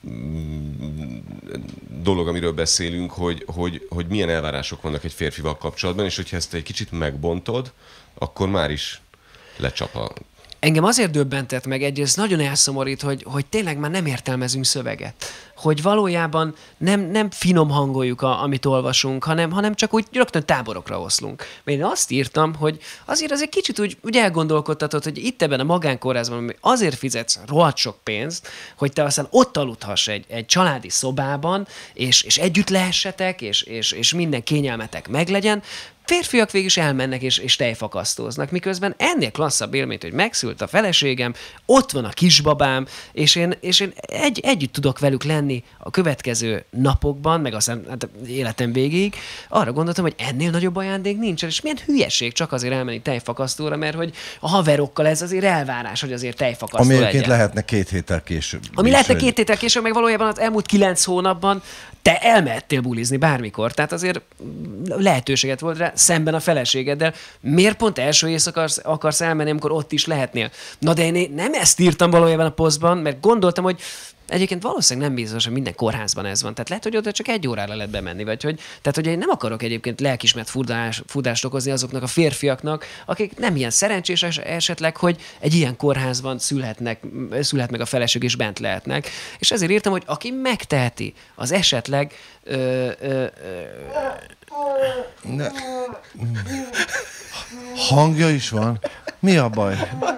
mm, dolog, amiről beszélünk, hogy, hogy, hogy milyen elvárások vannak egy férfival kapcsolatban, és hogyha ezt egy kicsit megbontod, akkor már is lecsap a... Engem azért döbbentett meg, egyrészt nagyon elszomorít, hogy, hogy tényleg már nem értelmezünk szöveget. Hogy valójában nem, nem finom hangoljuk, a, amit olvasunk, hanem, hanem csak úgy rögtön táborokra oszlunk. Mert én azt írtam, hogy azért az egy kicsit úgy, úgy elgondolkodtatod, hogy itt ebben a magánkórházban azért fizetsz rohadt sok pénzt, hogy te aztán ott aludhass egy, egy családi szobában, és, és együtt lehessetek, és, és, és minden kényelmetek meglegyen. Férfiak végig is elmennek és, és tejfakasztóznak, miközben ennél klasszabb élményt, hogy megszült a feleségem, ott van a kisbabám, és én, és én egy, együtt tudok velük lenni a következő napokban, meg aztán hát, életem végéig. Arra gondoltam, hogy ennél nagyobb ajándék nincsen, és milyen hülyeség csak azért elmenni tejfakasztóra, mert hogy a haverokkal ez azért elvárás, hogy azért tejfakasztó Ami legyen. egyébként lehetne két héttel később. Ami is, lehetne hogy- két héttel később, meg valójában az elmúlt kilenc hónapban te elmehettél bulizni bármikor. Tehát azért lehetőséget volt rá szemben a feleségeddel. Miért pont első éjszaka akarsz, akarsz elmenni, amikor ott is lehetnél? Na de én nem ezt írtam valójában a posztban, mert gondoltam, hogy egyébként valószínűleg nem biztos, hogy minden kórházban ez van. Tehát lehet, hogy oda csak egy órára lehet bemenni, vagy hogy, tehát, hogy én nem akarok egyébként lelkismert furdalás, furdást okozni azoknak a férfiaknak, akik nem ilyen szerencsés es- esetleg, hogy egy ilyen kórházban szülhetnek, szülhet meg a feleség és bent lehetnek. És ezért írtam, hogy aki megteheti, az esetleg ö, ö, ö, Ne. Hangja is van. Mi a baj?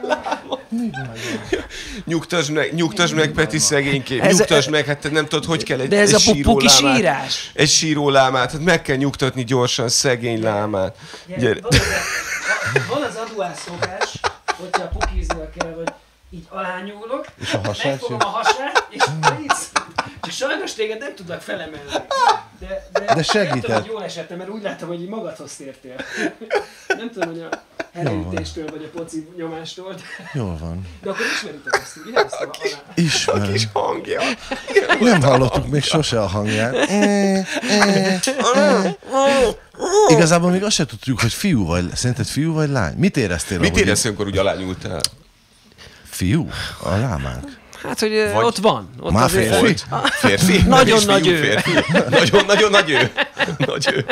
Nyugtasd meg, nyugtasd meg, Peti szegénykém, Ez- nyugtasd meg, hát te nem tudod, hogy kell egy, De ez egy a pu- puki sírólámát- sírás. Egy sírólámát, hát meg kell nyugtatni gyorsan szegény lámát. Gyere. Van az, van az aduás szokás, hogyha pukiznia kell, vagy így alányúlok, És a hasát megfogom a hasát, és így, csak sajnos téged nem tudlak felemelni. De, de, De segített. Nem tudom, hogy jól esettem, mert úgy láttam, hogy így magadhoz tértél. Nem tudom, hogy a herítéstől, vagy a poci nyomástól, de, Jól van. de akkor ismeritek ezt, ugye? Ezt a alá. Ismer. Kis hangja. Nem hallottuk még sose a hangját. Eh, eh, eh. Igazából még azt se tudjuk, hogy fiú vagy, szerinted fiú vagy lány? Mit éreztél? Mit ahogy éreztél, amikor úgy alányultál? Fiú? A lámánk? Hát, hogy Vagy- ott van. Ott Már azért- férfi? Volt? Férfi? Nagyon Nem is nagy fiú, ő. férfi. Nagyon, nagyon nagy ő. Nagy ő.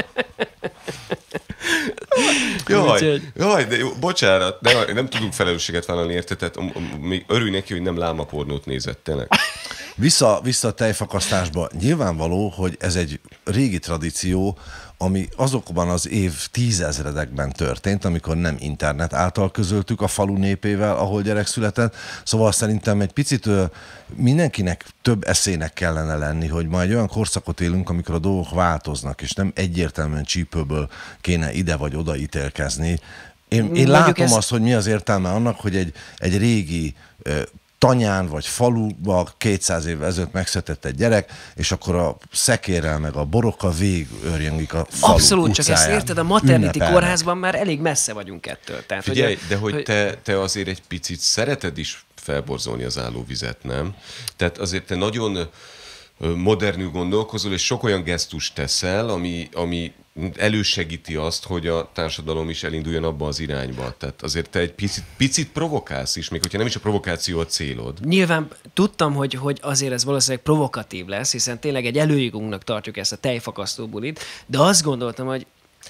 Jaj, Úgyhogy- jaj, de jó, bocsánat, de nem tudunk felelősséget vállalni, érted? Tehát um, um, még örülj neki, hogy nem lámapornót nézett, tényleg. Vissza, vissza a tejfakasztásba. Nyilvánvaló, hogy ez egy régi tradíció, ami azokban az év tízezredekben történt, amikor nem internet által közöltük a falu népével, ahol gyerek született. Szóval szerintem egy picit ö, mindenkinek több eszének kellene lenni, hogy ma egy olyan korszakot élünk, amikor a dolgok változnak, és nem egyértelműen csípőből kéne ide vagy oda ítélkezni. Én, én Mondjuk látom ez- azt, hogy mi az értelme annak, hogy egy, egy régi ö, tanyán vagy faluba kétszáz évvel ezelőtt megszületett egy gyerek, és akkor a szekérrel meg a borokkal végigörjöngik a falu Abszolút, csak ezt utcáján. érted, a maternity Ünnepelnek. kórházban már elég messze vagyunk ettől. Tehát, Figyelj, hogy, de hogy te, te azért egy picit szereted is felborzolni az állóvizet, nem? Tehát azért te nagyon ö, modernül gondolkozol, és sok olyan gesztust teszel, ami, ami elősegíti azt, hogy a társadalom is elinduljon abba az irányba. Tehát azért te egy picit, picit provokálsz is, még hogyha nem is a provokáció a célod. Nyilván tudtam, hogy, hogy azért ez valószínűleg provokatív lesz, hiszen tényleg egy előigunknak tartjuk ezt a tejfakasztó bulit, de azt gondoltam, hogy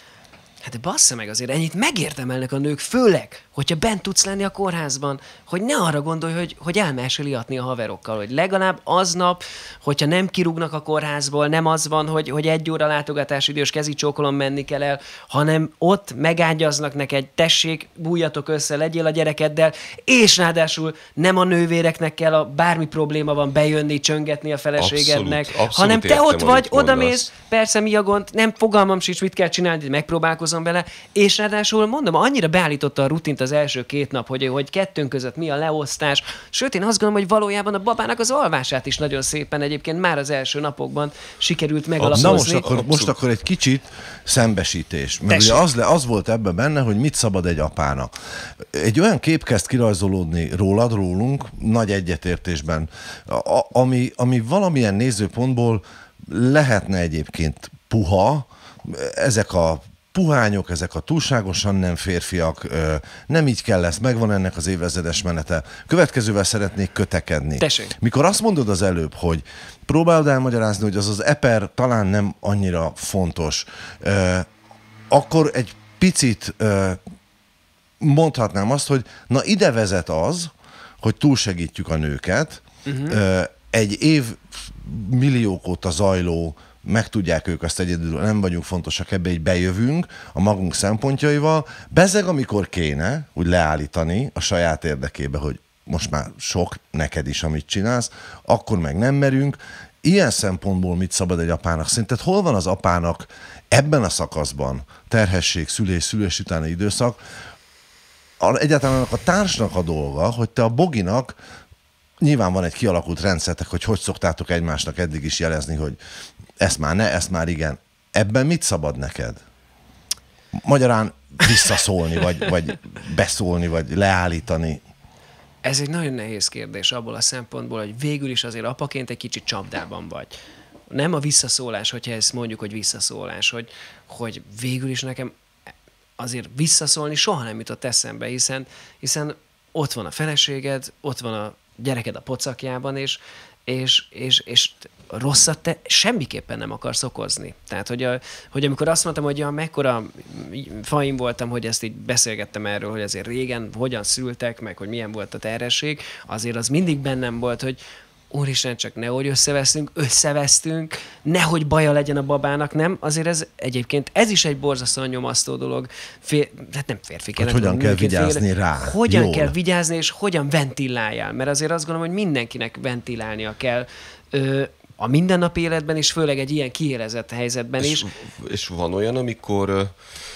hát bassza meg, azért ennyit megérdemelnek a nők, főleg, hogyha bent tudsz lenni a kórházban, hogy ne arra gondolj, hogy, hogy elmehesél ihatni a haverokkal, hogy legalább aznap, hogyha nem kirúgnak a kórházból, nem az van, hogy, hogy egy óra látogatási idős kezicsókolon menni kell el, hanem ott megágyaznak neked, tessék, bújjatok össze, legyél a gyerekeddel, és ráadásul nem a nővéreknek kell, a bármi probléma van, bejönni, csöngetni a feleségednek, Abszolút, abszolút hanem te értem, ott vagy, amit mondasz. odamész, persze mi a gond, nem fogalmam sincs, mit kell csinálni, de megpróbálkozom vele, és ráadásul mondom, annyira beállította a rutint az első két nap, hogy, hogy kettőnk között mi a leosztás, sőt én azt gondolom, hogy valójában a babának az alvását is nagyon szépen egyébként már az első napokban sikerült Na megalapozni. most akkor, most akkor egy kicsit szembesítés. Mert Tessék. ugye az, le, az volt ebben benne, hogy mit szabad egy apának. Egy olyan kép kezd kirajzolódni rólad, rólunk, nagy egyetértésben, a, ami, ami valamilyen nézőpontból lehetne egyébként puha, ezek a puhányok, ezek a túlságosan nem férfiak, ö, nem így kell lesz, megvan ennek az évezredes menete. Következővel szeretnék kötekedni. Tessék. Mikor azt mondod az előbb, hogy próbálod elmagyarázni, hogy az az eper talán nem annyira fontos, ö, akkor egy picit ö, mondhatnám azt, hogy na ide vezet az, hogy túlsegítjük a nőket, uh-huh. ö, egy év milliók óta zajló, megtudják ők azt egyedül, nem vagyunk fontosak ebbe, így bejövünk a magunk szempontjaival. Bezeg, amikor kéne úgy leállítani a saját érdekébe, hogy most már sok neked is, amit csinálsz, akkor meg nem merünk. Ilyen szempontból mit szabad egy apának? Szerinted hol van az apának ebben a szakaszban, terhesség, szülés, szülés utáni időszak, egyáltalán annak a társnak a dolga, hogy te a boginak nyilván van egy kialakult rendszertek, hogy hogy szoktátok egymásnak eddig is jelezni, hogy ezt már ne, ezt már igen. Ebben mit szabad neked? Magyarán visszaszólni, vagy, vagy beszólni, vagy leállítani? Ez egy nagyon nehéz kérdés abból a szempontból, hogy végül is azért apaként egy kicsit csapdában vagy. Nem a visszaszólás, hogyha ezt mondjuk, hogy visszaszólás, hogy, hogy végül is nekem azért visszaszólni soha nem jutott eszembe, hiszen, hiszen ott van a feleséged, ott van a gyereked a pocakjában, és, és, és, és rosszat te semmiképpen nem akarsz okozni. Tehát, hogy, a, hogy amikor azt mondtam, hogy ja, mekkora faim voltam, hogy ezt így beszélgettem erről, hogy azért régen hogyan szültek, meg hogy milyen volt a terhesség, azért az mindig bennem volt, hogy úristen, csak nehogy összevesztünk, összevesztünk, nehogy baja legyen a babának, nem? Azért ez egyébként, ez is egy borzasztóan nyomasztó dolog. Fér, hát nem férfiként. Hogy hogyan kell vigyázni fél, rá. Hogyan Jól. kell vigyázni, és hogyan ventiláljál. Mert azért azt gondolom, hogy mindenkinek ventilálnia kell. Ö, a mindennapi életben, és főleg egy ilyen kiélezett helyzetben és, is. És van olyan, amikor ö,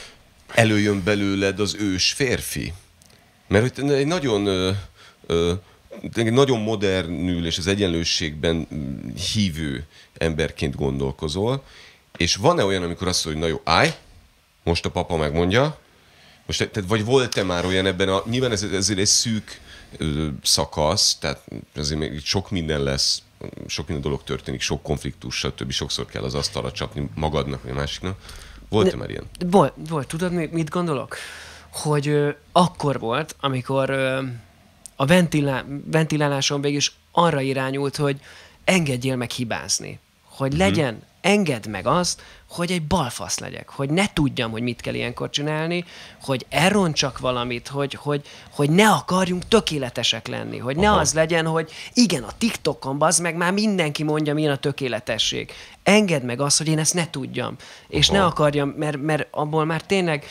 előjön belőled az ős férfi? Mert hogy egy nagyon... Ö, ö, nagyon modernül és az egyenlőségben hívő emberként gondolkozol, és van-e olyan, amikor azt mondja, hogy na jó, állj, most a papa megmondja, most, tehát, vagy volt-e már olyan ebben a, nyilván ez, ezért egy szűk ö, szakasz, tehát azért még sok minden lesz, sok minden dolog történik, sok konfliktus, stb. Sokszor kell az asztalra csapni magadnak, vagy a másiknak. Volt-e már ilyen? Volt, volt. Tudod, mit gondolok? Hogy ö, akkor volt, amikor ö, a ventilá- ventiláláson végig is arra irányult, hogy engedjél meg hibázni. Hogy legyen, hmm. engedd meg azt, hogy egy balfasz legyek. Hogy ne tudjam, hogy mit kell ilyenkor csinálni, hogy elrontsak valamit, hogy, hogy, hogy ne akarjunk tökéletesek lenni. Hogy ne Aha. az legyen, hogy igen, a TikTokon bazd meg már mindenki mondja, milyen a tökéletesség. Engedd meg azt, hogy én ezt ne tudjam. És Aha. ne akarjam, mert, mert abból már tényleg...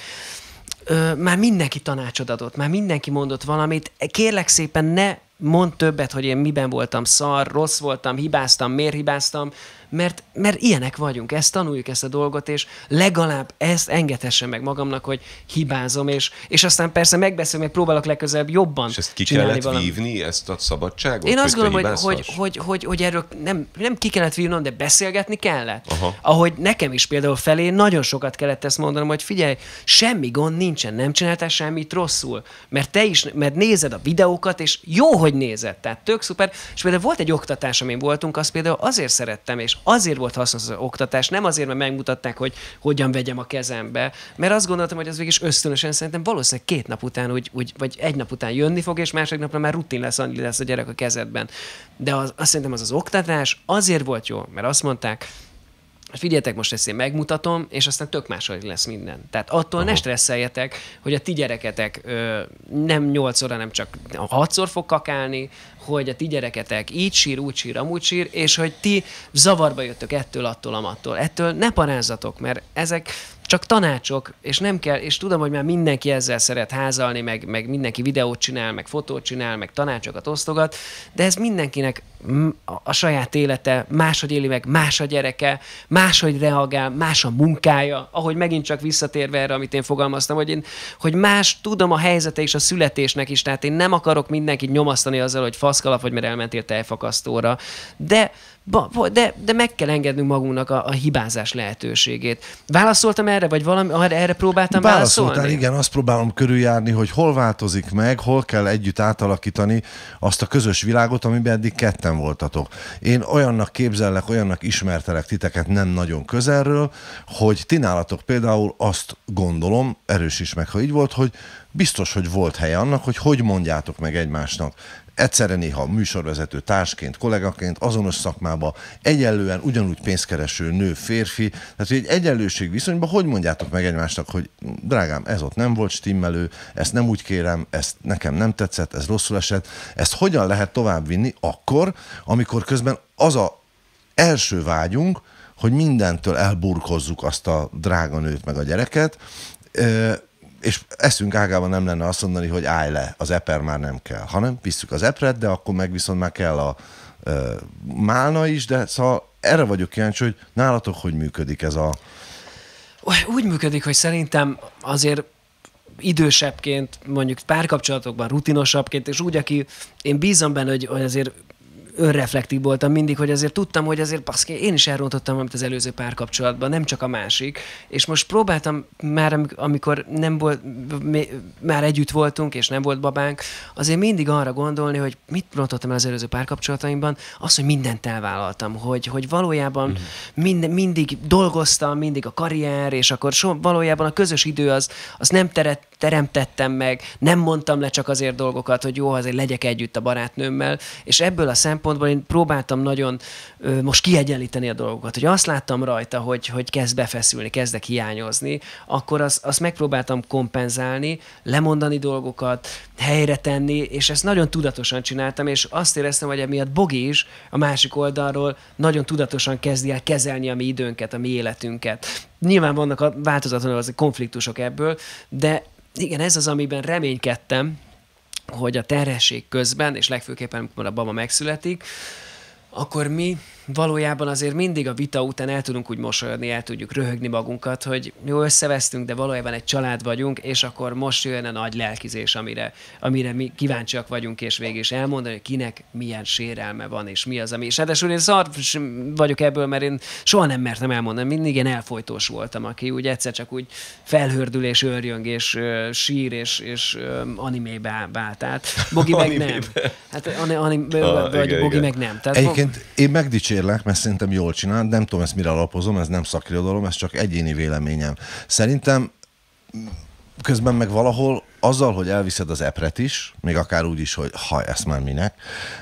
Ö, már mindenki tanácsot adott, már mindenki mondott valamit. Kérlek szépen ne mondd többet, hogy én miben voltam szar, rossz voltam, hibáztam, miért hibáztam, mert, mert ilyenek vagyunk, ezt tanuljuk, ezt a dolgot, és legalább ezt engedhessem meg magamnak, hogy hibázom, és, és aztán persze megbeszélünk, meg próbálok legközelebb jobban és ezt ki csinálni kellett valami. vívni, ezt a szabadságot? Én azt gondolom, hogy, hogy, hogy, hogy, hogy, hogy erről nem, nem ki kellett vívnom, de beszélgetni kellett. Aha. Ahogy nekem is például felé nagyon sokat kellett ezt mondanom, hogy figyelj, semmi gond nincsen, nem csináltál semmit rosszul, mert te is, mert nézed a videókat, és jó, hogy nézed, tehát tök szuper. És például volt egy oktatás, amin voltunk, azt például azért szerettem, és azért volt hasznos az oktatás, nem azért, mert megmutatták, hogy hogyan vegyem a kezembe, mert azt gondoltam, hogy az végig ösztönösen szerintem valószínűleg két nap után, úgy, úgy, vagy egy nap után jönni fog, és második napra már rutin lesz, annyi lesz a gyerek a kezedben. De az, azt szerintem az az oktatás azért volt jó, mert azt mondták, figyeljetek, most ezt én megmutatom, és aztán tök máshogy lesz minden. Tehát attól Aha. ne stresszeljetek, hogy a ti gyereketek ö, nem nyolcszor, hanem csak hatszor fog kakálni, hogy a ti gyereketek így sír, úgy sír, amúgy sír, és hogy ti zavarba jöttök ettől, attól, amattól. Ettől ne parázzatok, mert ezek csak tanácsok, és nem kell, és tudom, hogy már mindenki ezzel szeret házalni, meg, meg mindenki videót csinál, meg fotót csinál, meg tanácsokat osztogat, de ez mindenkinek a, a saját élete, máshogy éli meg, más a gyereke, máshogy reagál, más a munkája, ahogy megint csak visszatérve erre, amit én fogalmaztam, hogy, én, hogy más tudom a helyzete és a születésnek is, tehát én nem akarok mindenkit nyomasztani azzal, hogy faszkalap vagy, mert elmentél tejfakasztóra, de De, de meg kell engednünk magunknak a, a hibázás lehetőségét. Válaszoltam erre, vagy valami, erre próbáltam válaszolni? Válaszoltál, igen, azt próbálom körüljárni, hogy hol változik meg, hol kell együtt átalakítani azt a közös világot, amiben eddig ketten voltatok. Én olyannak képzellek, olyannak ismertelek titeket nem nagyon közelről, hogy ti nálatok például azt gondolom, erősíts meg, ha így volt, hogy biztos, hogy volt helye annak, hogy hogy mondjátok meg egymásnak. Egyszerre néha műsorvezető társként, kollégaként, azonos szakmába, egyenlően ugyanúgy pénzkereső nő, férfi, tehát hogy egy egyenlőség viszonyban hogy mondjátok meg egymásnak, hogy drágám, ez ott nem volt stimmelő, ezt nem úgy kérem, ezt nekem nem tetszett, ez rosszul esett, ezt hogyan lehet továbbvinni akkor, amikor közben az a első vágyunk, hogy mindentől elburkozzuk azt a drága nőt meg a gyereket, és eszünk ágában nem lenne azt mondani, hogy állj le, az eper már nem kell, hanem visszük az epret, de akkor meg viszont már kell a e, málna is, de szóval erre vagyok kíváncsi, hogy nálatok hogy működik ez a... Úgy működik, hogy szerintem azért idősebbként, mondjuk párkapcsolatokban rutinosabbként, és úgy, aki én bízom benne, hogy, hogy azért önreflektív voltam mindig, hogy azért tudtam, hogy azért baszki, én is elrontottam valamit az előző párkapcsolatban, nem csak a másik, és most próbáltam már, amikor nem volt, már együtt voltunk, és nem volt babánk, azért mindig arra gondolni, hogy mit rontottam el az előző párkapcsolataimban, az, hogy mindent elvállaltam, hogy, hogy valójában mm. mind, mindig dolgoztam, mindig a karrier, és akkor so, valójában a közös idő az, az nem teret, teremtettem meg, nem mondtam le csak azért dolgokat, hogy jó, azért legyek együtt a barátnőmmel, és ebből a szempontból szempontból én próbáltam nagyon ö, most kiegyenlíteni a dolgokat, hogy azt láttam rajta, hogy, hogy kezd befeszülni, kezdek hiányozni, akkor azt, azt megpróbáltam kompenzálni, lemondani dolgokat, helyre tenni, és ezt nagyon tudatosan csináltam, és azt éreztem, hogy emiatt Bogi is a másik oldalról nagyon tudatosan kezdi el kezelni a mi időnket, a mi életünket. Nyilván vannak a változatlanul az konfliktusok ebből, de igen, ez az, amiben reménykedtem, hogy a terhesség közben, és legfőképpen, amikor a baba megszületik, akkor mi valójában azért mindig a vita után el tudunk úgy mosolyodni, el tudjuk röhögni magunkat, hogy jó, összevesztünk, de valójában egy család vagyunk, és akkor most jön a nagy lelkizés, amire, amire mi kíváncsiak vagyunk, és végig is elmondani, hogy kinek milyen sérelme van, és mi az, ami... És ráadásul én szar vagyok ebből, mert én soha nem mertem elmondani, mindig én elfojtós voltam, aki úgy egyszer csak úgy felhördül, és őrjöng, és uh, sír, és, és uh, animébe vált át. Bogi meg nem. Hát anim, ah, vagy igen, Bogi igen. meg nem. Tehát Egyébként én megdicsérlek, mert szerintem jól csinál, nem tudom ezt mire alapozom, ez nem szakirodalom, ez csak egyéni véleményem. Szerintem közben meg valahol azzal, hogy elviszed az epret is, még akár úgy is, hogy ha ezt már minek,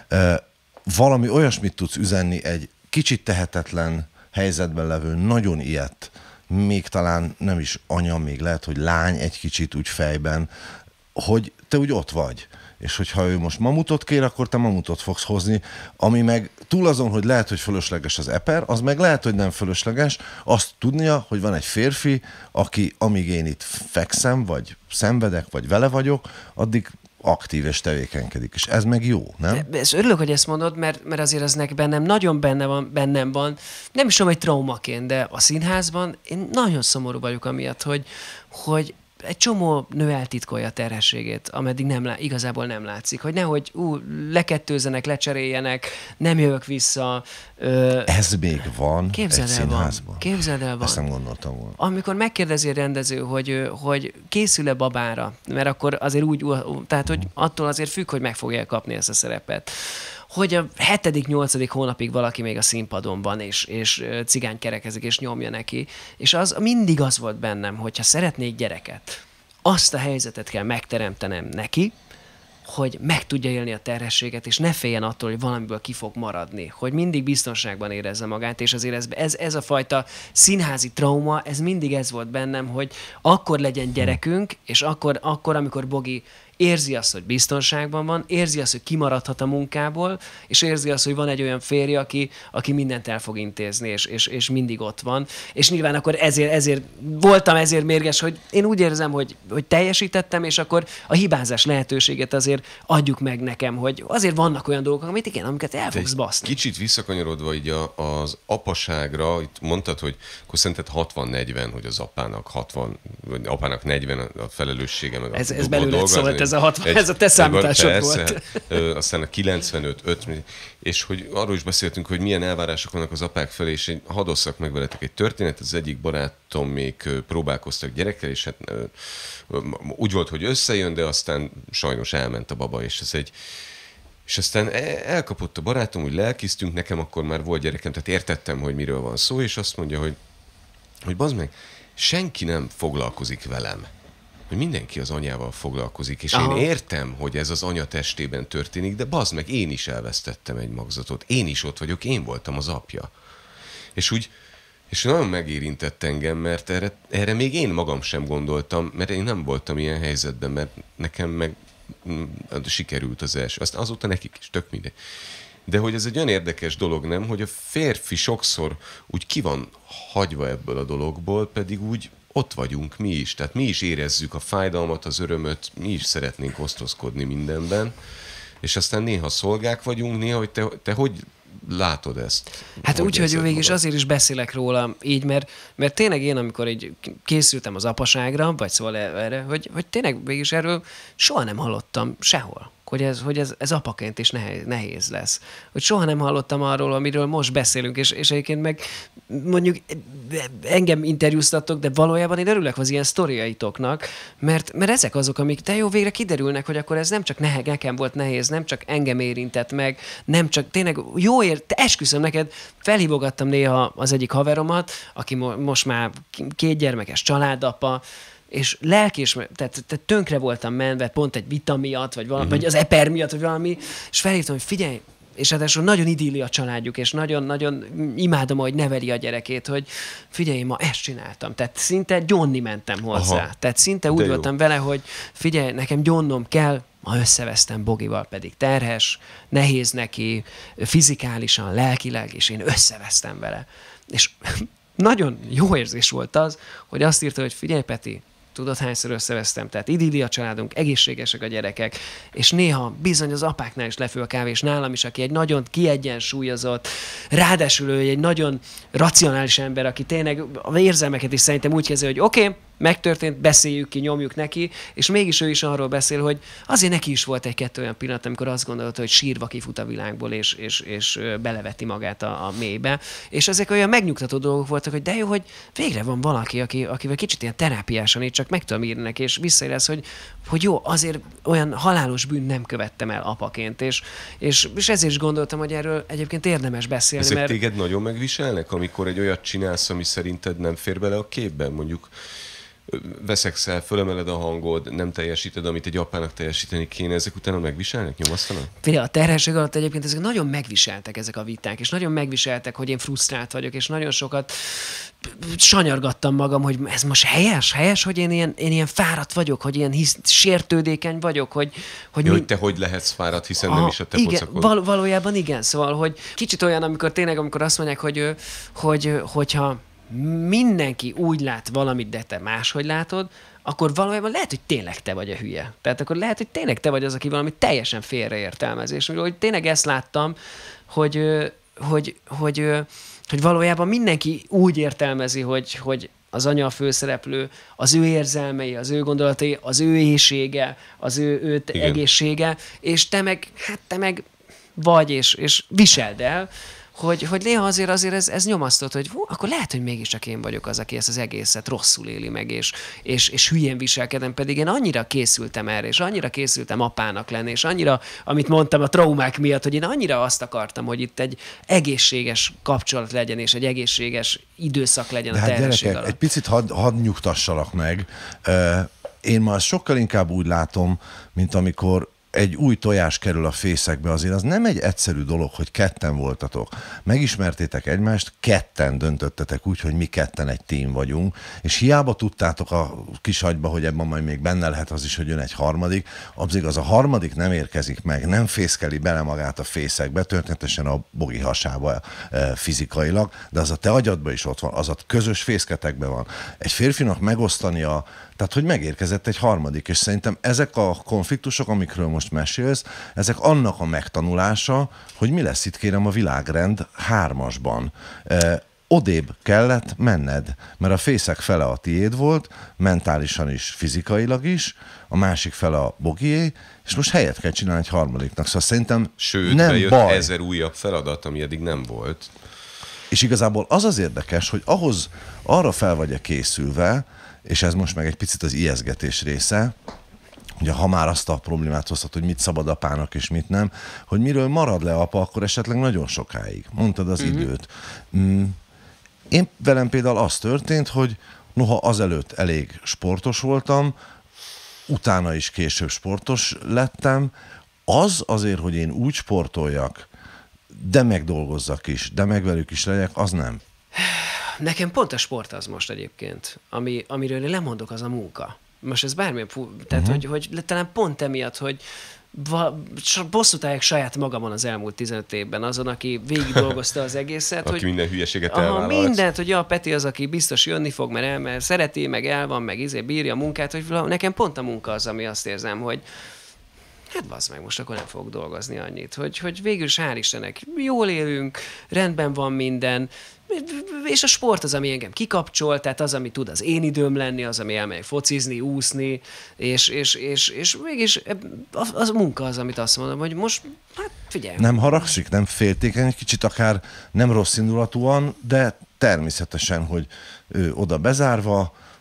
valami olyasmit tudsz üzenni egy kicsit tehetetlen helyzetben levő, nagyon ilyet, még talán nem is anya, még lehet, hogy lány egy kicsit úgy fejben, hogy te úgy ott vagy. És hogyha ő most mamutot kér, akkor te mamutot fogsz hozni, ami meg túl azon, hogy lehet, hogy fölösleges az eper, az meg lehet, hogy nem fölösleges, azt tudnia, hogy van egy férfi, aki amíg én itt fekszem, vagy szenvedek, vagy vele vagyok, addig aktív és tevékenykedik. És ez meg jó, nem? De ezt örülök, hogy ezt mondod, mert, mert azért az nek bennem nagyon benne van, bennem van, nem is tudom, hogy traumaként, de a színházban én nagyon szomorú vagyok amiatt, hogy, hogy egy csomó nő eltitkolja a terhességét, ameddig nem lá- igazából nem látszik. Hogy nehogy ú, lekettőzenek, lecseréljenek, nem jövök vissza. Ö... Ez még van Képzeld egy el színházban? Van. Képzeld el van. Ezt nem gondoltam volna. Amikor megkérdezi a rendező, hogy, hogy készül-e babára, mert akkor azért úgy, tehát hogy attól azért függ, hogy meg fogja kapni ezt a szerepet. Hogy a hetedik, nyolcadik hónapig valaki még a színpadon van, és, és cigány kerekezik, és nyomja neki. És az mindig az volt bennem, hogyha szeretnék gyereket, azt a helyzetet kell megteremtenem neki, hogy meg tudja élni a terhességet, és ne féljen attól, hogy valamiből ki fog maradni. Hogy mindig biztonságban érezze magát, és azért ez, ez, ez a fajta színházi trauma, ez mindig ez volt bennem, hogy akkor legyen gyerekünk, és akkor, akkor amikor Bogi érzi azt, hogy biztonságban van, érzi azt, hogy kimaradhat a munkából, és érzi azt, hogy van egy olyan férje, aki, aki mindent el fog intézni, és, és, és mindig ott van. És nyilván akkor ezért, ezért voltam ezért mérges, hogy én úgy érzem, hogy, hogy teljesítettem, és akkor a hibázás lehetőséget azért adjuk meg nekem, hogy azért vannak olyan dolgok, amit igen, amiket el fogsz baszni. Kicsit visszakanyarodva így a, az apaságra, itt mondtad, hogy akkor szerinted hatvan negyven, hogy az apának hatvan, vagy apának negyven a felelőssége, meg ez, a ez belőled szólt, ez a, hatvan, egy, ez a te számításod persze, volt. Ö, aztán a kilencvenöt, öt, és hogy arról is beszéltünk, hogy milyen elvárások vannak az apák felé, és én hadd osszak meg veletek egy történet, az egyik barátom még próbálkoztak gyerekkel, és hát ö, úgy volt, hogy összejön, de aztán sajnos elment a baba, és ez egy és aztán elkapott a barátom, hogy lelkiztünk, nekem akkor már volt gyerekem, tehát értettem, hogy miről van szó, és azt mondja, hogy, hogy bazd meg, senki nem foglalkozik velem. Hogy mindenki az anyával foglalkozik, és Aha. én értem, hogy ez az anya testében történik, de bazd meg, én is elvesztettem egy magzatot, én is ott vagyok, én voltam az apja. És úgy, és nagyon megérintett engem, mert erre, erre még én magam sem gondoltam, mert én nem voltam ilyen helyzetben, mert nekem meg sikerült az első. Aztán azóta nekik is, tök mindegy. De hogy ez egy olyan érdekes dolog, nem? Hogy a férfi sokszor úgy ki van hagyva ebből a dologból, pedig úgy ott vagyunk mi is. Tehát mi is érezzük a fájdalmat, az örömöt, mi is szeretnénk osztozkodni mindenben. És aztán néha szolgák vagyunk, néha, hogy te, te hogy látod ezt? Hát úgy, hogy végig is azért is beszélek róla így, mert, mert tényleg én, amikor így készültem az apaságra, vagy szóval erre, hogy, hogy tényleg végig is erről soha nem hallottam sehol. Hogy ez, hogy ez, ez apaként is nehéz, nehéz lesz. Hogy soha nem hallottam arról, amiről most beszélünk, és, és egyébként meg mondjuk engem interjúztattok, de valójában én örülök az ilyen sztoriaitoknak, mert, mert ezek azok, amik te jó végre kiderülnek, hogy akkor ez nem csak nehe, nekem volt nehéz, nem csak engem érintett meg, nem csak tényleg jó ér, te esküszöm neked, felhívogattam néha az egyik haveromat, aki mo- most már két gyermekes családapa, és lelkés, tehát, tehát tönkre voltam menve, pont egy vita miatt, vagy, valami, uh-huh. vagy az eper miatt, vagy valami, és felhívtam, hogy figyelj, és ráadásul nagyon idilli a családjuk, és nagyon-nagyon imádom, hogy neveli a gyerekét, hogy figyelj, ma ezt csináltam. Tehát szinte gyonni mentem hozzá. Aha. Tehát szinte úgy voltam vele, hogy figyelj, nekem gyonnom kell, ma összevesztem Bogival, pedig terhes, nehéz neki, fizikálisan, lelkileg, és én összevesztem vele. És nagyon jó érzés volt az, hogy azt írta, hogy figyelj, Peti, tudod, hányszor összevesztem, tehát idilli a családunk, egészségesek a gyerekek, és néha bizony az apáknál is lefő a kávé, és nálam is, aki egy nagyon kiegyensúlyozott, ráadásul ő egy nagyon racionális ember, aki tényleg az érzelmeket is szerintem úgy kezeli, hogy oké, okay, megtörtént, beszéljük ki, nyomjuk neki, és mégis ő is arról beszél, hogy azért neki is volt egy-kettő olyan pillanat, amikor azt gondolta, hogy sírva kifut a világból, és, és, és beleveti magát a, a mélybe. És ezek olyan megnyugtató dolgok voltak, hogy de jó, hogy végre van valaki, aki, akivel kicsit ilyen terápiásan így csak meg tudom írni neki, és visszaérez, hogy, hogy jó, azért olyan halálos bűn nem követtem el apaként, és, és, és ezért is gondoltam, hogy erről egyébként érdemes beszélni. Ezek mert... téged nagyon megviselnek, amikor egy olyat csinálsz, ami szerinted nem fér bele a képben, mondjuk veszekszel, fölemeled a hangod, nem teljesíted, amit egy apának teljesíteni kéne, ezek utána megviselnek, nyomasztanak? Figyelj, a terhesség alatt egyébként ezek nagyon megviseltek, ezek a viták, és nagyon megviseltek, hogy én frusztrált vagyok, és nagyon sokat sanyargattam magam, hogy ez most helyes, helyes, hogy én ilyen, én ilyen fáradt vagyok, hogy ilyen hisz, sértődékeny vagyok, hogy... Hogy, ja, mi... hogy te hogy lehetsz fáradt, hiszen Aha, nem is a te igen, pocakod. val- valójában igen, szóval, hogy kicsit olyan, amikor tényleg, amikor azt mondják, hogy, hogy hogyha mindenki úgy lát valamit, de te máshogy látod, akkor valójában lehet, hogy tényleg te vagy a hülye. Tehát akkor lehet, hogy tényleg te vagy az, aki valami teljesen félreértelmez. És hogy tényleg ezt láttam, hogy, hogy, hogy, hogy valójában mindenki úgy értelmezi, hogy, hogy az anya a főszereplő, az ő érzelmei, az ő gondolatai, az ő éhsége, az ő, ő egészsége, és te meg, hát te meg vagy, és, és viseld el, hogy, hogy néha azért, azért ez, ez nyomasztott, hogy hú, akkor lehet, hogy mégiscsak én vagyok az, aki ezt az egészet rosszul éli meg, és, és, és hülyén viselkedem, pedig én annyira készültem erre, és annyira készültem apának lenni, és annyira, amit mondtam a traumák miatt, hogy én annyira azt akartam, hogy itt egy egészséges kapcsolat legyen, és egy egészséges időszak legyen. De a hát terhesség gyerekek, alatt. egy picit hadd had nyugtassalak meg. Én már sokkal inkább úgy látom, mint amikor egy új tojás kerül a fészekbe, azért az nem egy egyszerű dolog, hogy ketten voltatok. Megismertétek egymást, ketten döntöttetek úgy, hogy mi ketten egy tím vagyunk, és hiába tudtátok a kis agyba, hogy ebben majd még benne lehet az is, hogy jön egy harmadik, azért az a harmadik nem érkezik meg, nem fészkeli bele magát a fészekbe, történetesen a Bogi hasába e, fizikailag, de az a te agyadban is ott van, az a közös fészketekben van. Egy férfinak megosztani a Tehát, hogy megérkezett egy harmadik, és szerintem ezek a konfliktusok, amikről most mesélsz, ezek annak a megtanulása, hogy mi lesz itt, kérem, a világrend hármasban. E, odébb kellett menned, mert a fészek fele a tiéd volt, mentálisan is, fizikailag is, a másik fele a Bogié, és most helyet kell csinálni egy harmadiknak. Szóval szerintem Sőt, nem bejött baj. ezer újabb feladat, ami eddig nem volt. És igazából az az érdekes, hogy ahhoz arra fel vagy készülve, és ez most meg egy picit az ijeszgetés része, ugye ha már azt a problémát hoztat, hogy mit szabad apának és mit nem, hogy miről marad le apa, akkor esetleg nagyon sokáig. Mondtad az mm-hmm. időt. Mm. Én velem például az történt, hogy noha azelőtt elég sportos voltam, utána is később sportos lettem, az azért, hogy én úgy sportoljak, de megdolgozzak is, de meg velük is legyek, az nem. Nekem pont a sport az most egyébként, ami, amiről én lemondok, az a munka. Most ez bármilyen, tehát uh-huh. hogy, hogy talán pont emiatt, hogy bosszút álljak saját magamon az elmúlt tizenöt évben, azon, aki végig dolgozta az egészet. Aki hogy, minden hülyeséget aha, elvállalt. mindent, hogy ja, Peti az, aki biztos jönni fog, mert, el, mert szereti, meg el van, meg izé bírja a munkát, hogy nekem pont a munka az, ami azt érzem, hogy hát bazd meg, most akkor nem fogok dolgozni annyit, hogy, hogy végül is hál' Istennek jól élünk, rendben van minden, és a sport az, ami engem kikapcsol, tehát az, ami tud az én időm lenni, az, ami elmegyek focizni, úszni, és, és, és, és mégis az a munka az, amit azt mondom, hogy most, hát figyelj. Nem haragszik, nem féltékeny, kicsit akár nem rossz indulatúan, de természetesen, hogy ő, oda bezárva,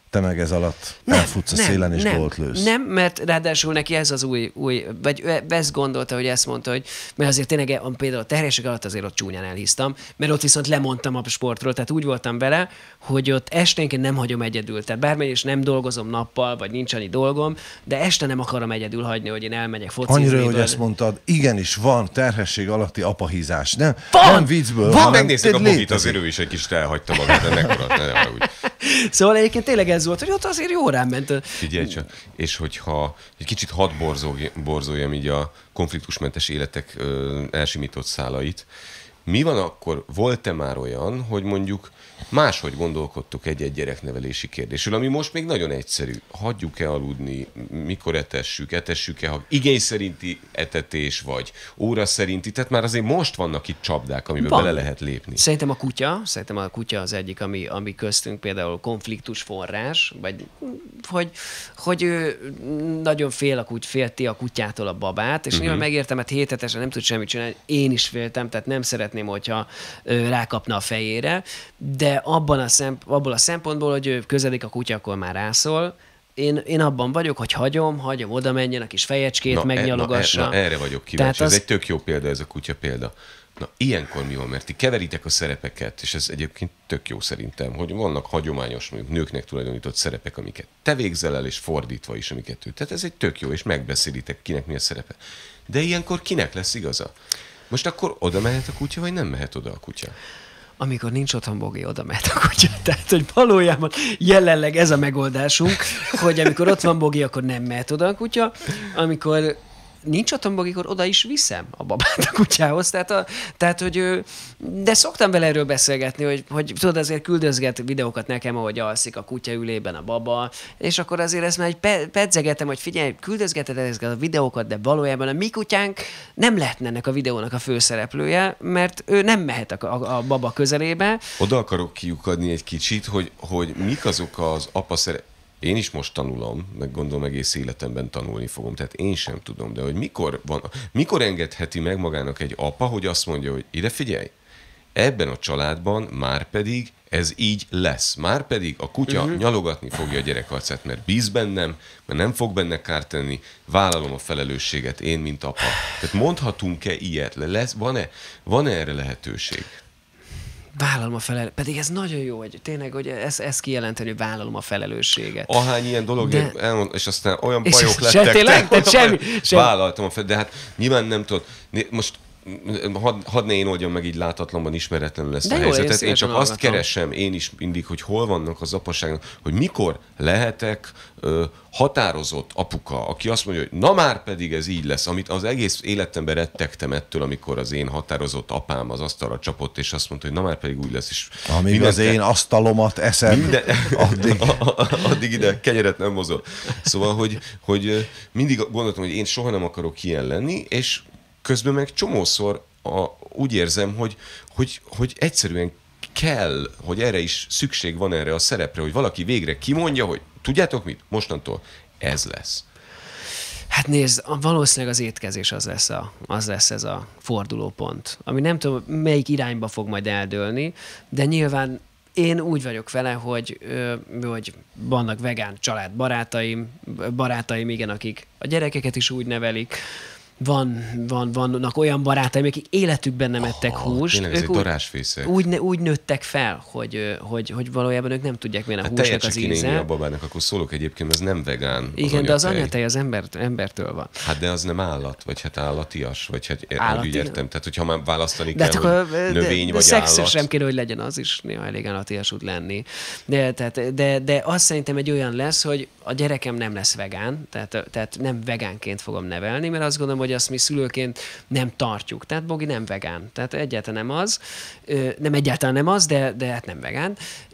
te meg ez alatt elfutsz a szélen és gólt lősz. Nem, mert ráadásul neki ez az új, új vagy ezt gondolta, hogy ezt mondta, hogy mert azért tényleg például a terhesség alatt azért ott csúnyán elhisztam, mert ott viszont lemondtam a sportról, tehát úgy voltam vele, hogy ott esténként nem hagyom egyedül. Tehát bármely is nem dolgozom nappal, vagy nincs annyi dolgom, de este nem akarom egyedül hagyni, hogy én elmegyek focizni. Annyira, hogy vagy... ezt mondtad, igenis van terhesség alatti apahízás. Nem, van! nem viccből, Van, hanem megnézték a Bogit, létezik. azért ő is egy kicsit elhagyta magát, de megmaradt, ne úgy. Szóval egyébként tényleg ez volt, hogy ott azért jó rám ment. Figyelj csak, és hogyha egy kicsit hadd borzolj, borzoljam így a konfliktusmentes életek ö, elsimított szálait, mi van akkor, volt-e már olyan, hogy mondjuk máshogy gondolkodtok egy-egy gyereknevelési kérdésről, ami most még nagyon egyszerű. Hagyjuk-e aludni, mikor etessük, etessük-e, ha igény szerinti etetés, vagy óra szerinti, tehát már azért most vannak itt csapdák, amiben Van. bele lehet lépni. Szerintem a kutya, szerintem a kutya az egyik, ami, ami köztünk például konfliktus forrás, vagy hogy, hogy ő nagyon fél a kut, félti a kutyától a babát, és uh-huh. nyilván megértem, mert hétetesen nem tud semmit csinálni, én is féltem, tehát nem szeretném, hogyha ö, rákapna a fejére, de abban a szemp- abból a szempontból, hogy ő közeledik a kutya, akkor már rászól. Én, én abban vagyok, hogy hagyom, hagyom, oda menjen a kis fejecskét, Na, megnyalogassa. Na, na, erre vagyok kíváncsi. Tehát Ez az... egy tök jó példa, ez a kutya példa. Na, ilyenkor mi van, mert ti keveritek a szerepeket, és ez egyébként tök jó szerintem, hogy vannak hagyományos, mondjuk nőknek tulajdonított szerepek, amiket te végzel el, és fordítva is, amiket ő. Tehát ez egy tök jó, és megbeszélitek, kinek mi a szerepe. De ilyenkor kinek lesz igaza? Most akkor oda mehet a kutya, vagy nem mehet oda a kutya? Amikor nincs otthon Bogi, oda mehet a kutya. Tehát, hogy valójában jelenleg ez a megoldásunk, hogy amikor ott van Bogi, akkor nem mehet oda a kutya, amikor nincs otthon Bogi, akkor oda is viszem a babát a kutyához. Tehát, a, tehát hogy ő, de szoktam vele erről beszélgetni, hogy, hogy tudod, azért küldözget videókat nekem, ahogy alszik a kutya ülében a baba, és akkor azért ezt már pe- pedzegetem, hogy figyelj, küldözgeted ezeket a videókat, de valójában a mi kutyánk nem lehetne ennek a videónak a főszereplője, mert ő nem mehet a, a, a baba közelébe. Oda akarok kiukadni egy kicsit, hogy, hogy mik azok az apa szerep... Én is most tanulom, meg gondolom egész életemben tanulni fogom, tehát én sem tudom, de hogy mikor van, mikor engedheti meg magának egy apa, hogy azt mondja, hogy ide figyelj, ebben a családban már pedig ez így lesz. Már pedig a kutya uh-huh. nyalogatni fogja a gyerek arcát, mert bíz bennem, mert nem fog benne kárt tenni, vállalom a felelősséget, én, mint apa. Tehát mondhatunk-e ilyet? Lesz, van-e, van-e erre lehetőség? Vállalom a felelősséget. Pedig ez nagyon jó, hogy tényleg, hogy ezt, ezt kijelenteni, hogy vállalom a felelősséget. Ahány ilyen dolog, de... elmond, és aztán olyan és bajok se, lettek. Tényleg, te, semmi, semmi. Vállaltam a fel, de hát nyilván nem tudod. Most hadd had ne én oldjam meg így látatlanban, ismeretlenül ezt de a jó, helyzetet. én, én csak hallgatom. azt keresem én is mindig, hogy hol vannak az apaságnak, hogy mikor lehetek ö, határozott apuka, aki azt mondja, hogy na már pedig ez így lesz, amit az egész életemben rettegtem ettől, amikor az én határozott apám az asztalra csapott, és azt mondta, hogy na már pedig úgy lesz. És amíg minden az én asztalomat eszem, minden, addig... addig ide kenyeret nem mozol. Szóval, hogy, hogy mindig gondoltam, hogy én soha nem akarok ilyen lenni, és közben meg csomószor a, úgy érzem, hogy, hogy, hogy egyszerűen kell, hogy erre is szükség van erre a szerepre, hogy valaki végre kimondja, hogy tudjátok mit? Mostantól ez lesz. Hát nézd, valószínűleg az étkezés az lesz, a, az lesz ez a fordulópont, ami nem tudom, melyik irányba fog majd eldőlni, de nyilván én úgy vagyok vele, hogy, hogy vannak vegán családbarátaim, barátaim, igen, akik a gyerekeket is úgy nevelik. Van, van, vannak olyan barátaim, akik életükben nem ettek oh, húst. Tényleg, ez egy darásfészek. Úgy, úgy nőttek fel, hogy, hogy, hogy valójában ők nem tudják, milyen a hát húsnak az íze. Hát a babának, akkor szólok egyébként, ez nem vegán. Igen, az de az anyatej az ember, embertől van. Hát de az nem állat, vagy hát állatias, vagy hát Állati... úgy értem. Tehát, hogyha már választani de kell, hát hogy akkor, növény de, vagy de állat. szexes sem kéne, hogy legyen az is néha elég állatias tud lenni. De, tehát, de, de azt szerintem egy olyan lesz, hogy a gyerekem nem lesz vegán, tehát, tehát nem vegánként fogom nevelni, mert azt gondolom, hogy azt mi szülőként nem tartjuk. Tehát Bogi nem vegán. Tehát egyáltalán nem az. Nem egyáltalán nem az, de, de hát nem vegán.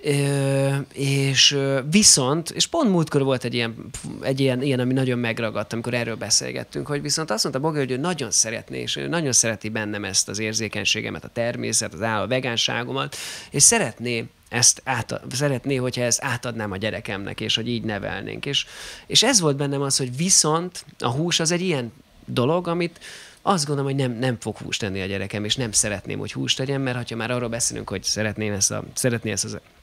És viszont, és pont múltkor volt egy ilyen, egy ilyen, ilyen, ami nagyon megragadt, amikor erről beszélgettünk, hogy viszont azt mondta Bogi, hogy ő nagyon szeretné, és ő nagyon szereti bennem ezt az érzékenységemet, a természet, az áll, a vegánságomat, és szeretné ezt át, szeretné, hogyha ezt átadnám a gyerekemnek, és hogy így nevelnénk. És, és ez volt bennem az, hogy viszont a hús az egy ilyen dolog, amit azt gondolom, hogy nem, nem fog húst tenni a gyerekem, és nem szeretném, hogy húst tegyen, mert ha már arról beszélünk, hogy szeretném ezt a, szeretné ezt az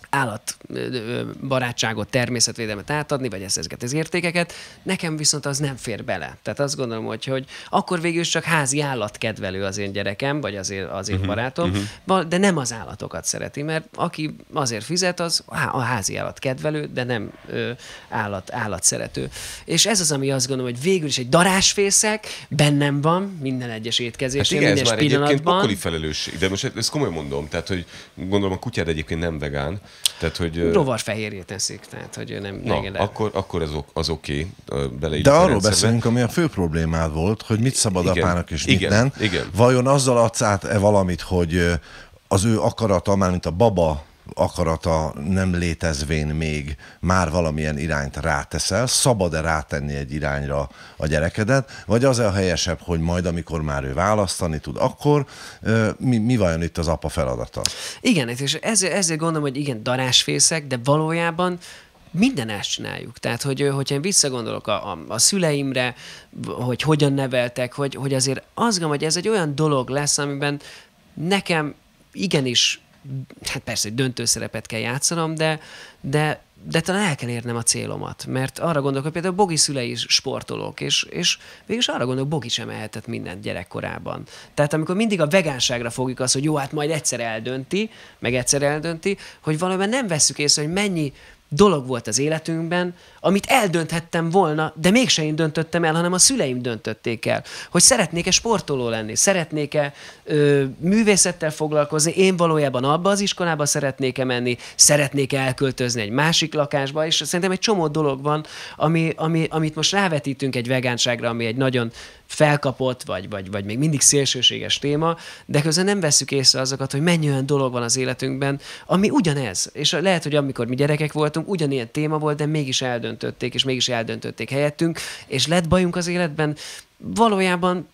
állatbarátságot, természetvédelmet átadni, vagy ezeket az értékeket, nekem viszont az nem fér bele. Tehát azt gondolom, hogy, hogy akkor végül is csak házi állatkedvelő az én gyerekem, vagy az én, az én uh-huh, barátom, uh-huh. de nem az állatokat szereti, mert aki azért fizet, az a házi állatkedvelő, de nem ö, állat, állatszerető. És ez az, ami azt gondolom, hogy végül is egy darásfészek bennem van, minden egyes étkezésnél, hát minden ez már pillanatban. egyébként pokoli felelősség, de most ezt komolyan mondom, tehát hogy gondolom a kutyád egyébként nem vegán, tehát hogy... Rovarfehérjét teszik, tehát hogy nem... Na, nem akkor, akkor az, az oké, okay, de arról beszélünk, ami a fő problémád volt, hogy mit szabad igen, apának és mit igen, nem. Igen. Vajon azzal adsz át-e valamit, hogy az ő akarata, már mint a baba akarata nem létezvén még már valamilyen irányt ráteszel, szabad-e rátenni egy irányra a gyerekedet, vagy az a helyesebb, hogy majd amikor már ő választani tud, akkor mi, mi vajon itt az apa feladata? Igen, és ezért, ezért gondolom, hogy igen, darásfészek, de valójában minden ezt csináljuk. Tehát, hogy, hogyha én visszagondolok a, a, a szüleimre, hogy hogyan neveltek, hogy, hogy azért azt gondolom, hogy ez egy olyan dolog lesz, amiben nekem igenis, hát persze, hogy döntő szerepet kell játszanom, de, de, de talán el kell érnem a célomat. Mert arra gondolok, hogy például Bogi szülei is sportolók, és, és végülis arra gondolok, Bogi sem ehetett mindent gyerekkorában. Tehát amikor mindig a vegánságra fogjuk azt, hogy jó, hát majd egyszer eldönti, meg egyszer eldönti, hogy valójában nem vesszük észre, hogy mennyi dolog volt az életünkben, amit eldönthettem volna, de mégse én döntöttem el, hanem a szüleim döntötték el. Hogy szeretnék-e sportoló lenni, szeretnék-e ö, művészettel foglalkozni, én valójában abba az iskolába szeretnék-e menni, szeretnék-e elköltözni egy másik lakásba, és szerintem egy csomó dolog van, ami, ami, amit most rávetítünk egy vegánságra, ami egy nagyon felkapott, vagy, vagy, vagy még mindig szélsőséges téma, de közben nem vesszük észre azokat, hogy mennyi olyan dolog van az életünkben, ami ugyanez. És lehet, hogy amikor mi gyerekek voltunk, ugyanilyen téma volt, de mégis eldöntötték, és mégis eldöntötték helyettünk, és lett bajunk az életben, valójában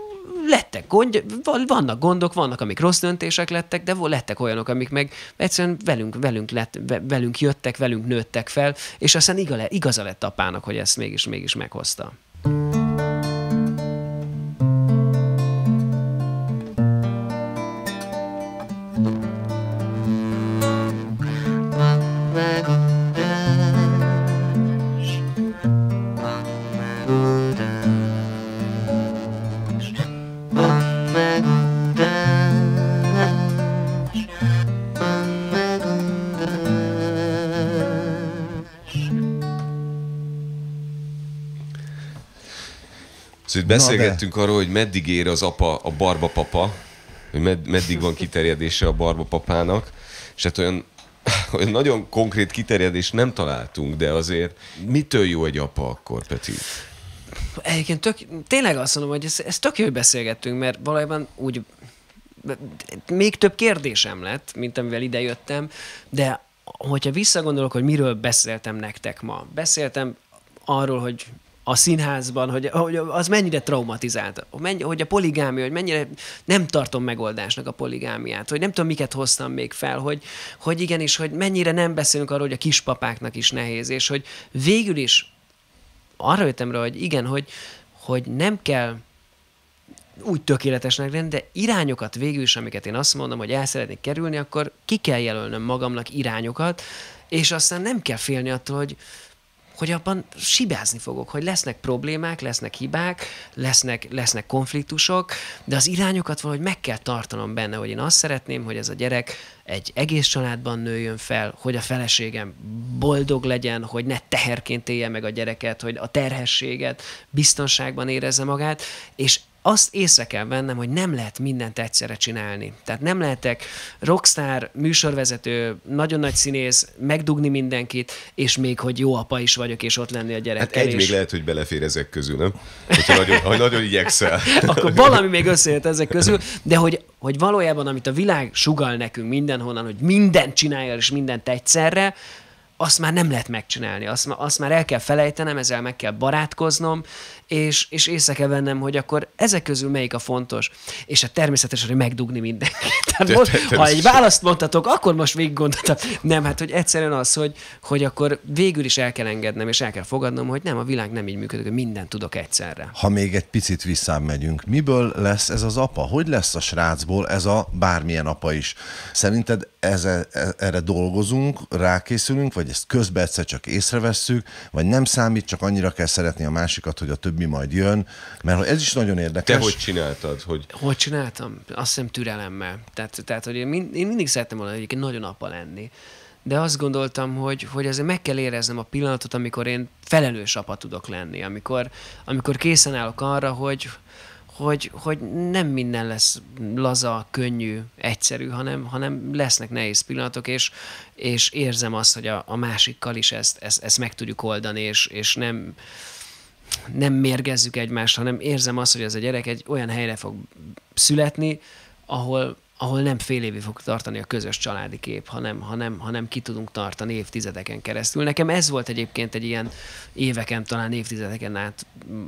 lettek gond, vannak gondok, vannak, amik rossz döntések lettek, de lettek olyanok, amik meg egyszerűen velünk, velünk, lett, velünk jöttek, velünk nőttek fel, és aztán igaza lett apának, hogy ezt mégis, mégis meghozta. Szóval beszélgettünk arról, hogy meddig ér az apa, a barbapapa, hogy med, meddig van kiterjedése a barbapapának, és hát olyan, olyan nagyon konkrét kiterjedést nem találtunk, de azért mitől jó egy apa akkor, Peti? Egyébként tök, tényleg azt mondom, hogy ezt, ezt tök jó, hogy beszélgettünk, mert valójában úgy még több kérdésem lett, mint amivel idejöttem, de hogyha visszagondolok, hogy miről beszéltem nektek ma, beszéltem arról, hogy a színházban, hogy, hogy az mennyire traumatizált, hogy a poligámia, hogy mennyire nem tartom megoldásnak a poligámiát, hogy nem tudom, miket hoztam még fel, hogy, hogy igenis, hogy mennyire nem beszélünk arról, hogy a kispapáknak is nehéz, és hogy végül is arra jöttem rá, hogy igen, hogy, hogy nem kell úgy tökéletesnek lenni, de irányokat végül is, amiket én azt mondom, hogy el szeretnék kerülni, akkor ki kell jelölnöm magamnak irányokat, és aztán nem kell félni attól, hogy hogy abban sibázni fogok, hogy lesznek problémák, lesznek hibák, lesznek, lesznek konfliktusok, de az irányokat valahogy meg kell tartanom benne, hogy én azt szeretném, hogy ez a gyerek egy egész családban nőjön fel, hogy a feleségem boldog legyen, hogy ne teherként élje meg a gyereket, hogy a terhességet biztonságban érezze magát, és azt észre kell vennem, hogy nem lehet mindent egyszerre csinálni. Tehát nem lehetek rockstar, műsorvezető, nagyon nagy színész, megdugni mindenkit, és még, hogy jó apa is vagyok, és ott lenni a gyerekkel. Hát egy és... még lehet, hogy belefér ezek közül, nem? Hogyha nagyon, ha nagyon igyekszel. Akkor valami még összejött ezek közül, de hogy, hogy valójában, amit a világ sugall nekünk mindenhonnan, hogy mindent csinálja, és mindent egyszerre, azt már nem lehet megcsinálni, azt, azt már el kell felejtenem, ezzel meg kell barátkoznom, és, és észre kell vennem, hogy akkor ezek közül melyik a fontos, és hát természetesen, hogy megdugni mindenkit. Tehát most, ha egy választ mondhatok, akkor most végig gondoltam. Nem, hát hogy egyszerűen az, hogy, hogy akkor végül is el kell engednem, és el kell fogadnom, hogy nem, a világ nem így működik, hogy mindent tudok egyszerre. Ha még egy picit visszamegyünk, miből lesz ez az apa? Hogy lesz a srácból ez a bármilyen apa is? Szerinted eze, erre dolgozunk, rákészülünk, vagy ezt közben egyszer csak észrevesszük, vagy nem számít, csak annyira kell szeretni a másikat, hogy a többi majd jön, mert ez is nagyon érdekes. Te hogy csináltad? Hogy... Hogy csináltam? Azt hiszem türelemmel. Tehát, tehát hogy én, mind, én mindig szerettem volna egyébként nagyon apa lenni. De azt gondoltam, hogy, hogy azért meg kell éreznem a pillanatot, amikor én felelős apa tudok lenni, amikor, amikor készen állok arra, hogy, hogy, hogy nem minden lesz laza, könnyű, egyszerű, hanem, hanem lesznek nehéz pillanatok, és, és érzem azt, hogy a, a másikkal is ezt, ezt, ezt meg tudjuk oldani, és, és nem, nem mérgezzük egymást, hanem érzem azt, hogy ez a gyerek egy olyan helyre fog születni, ahol, ahol nem fél évig fog tartani a közös családi kép, hanem, hanem, hanem ki tudunk tartani évtizedeken keresztül. Nekem ez volt egyébként egy ilyen éveken, talán évtizedeken át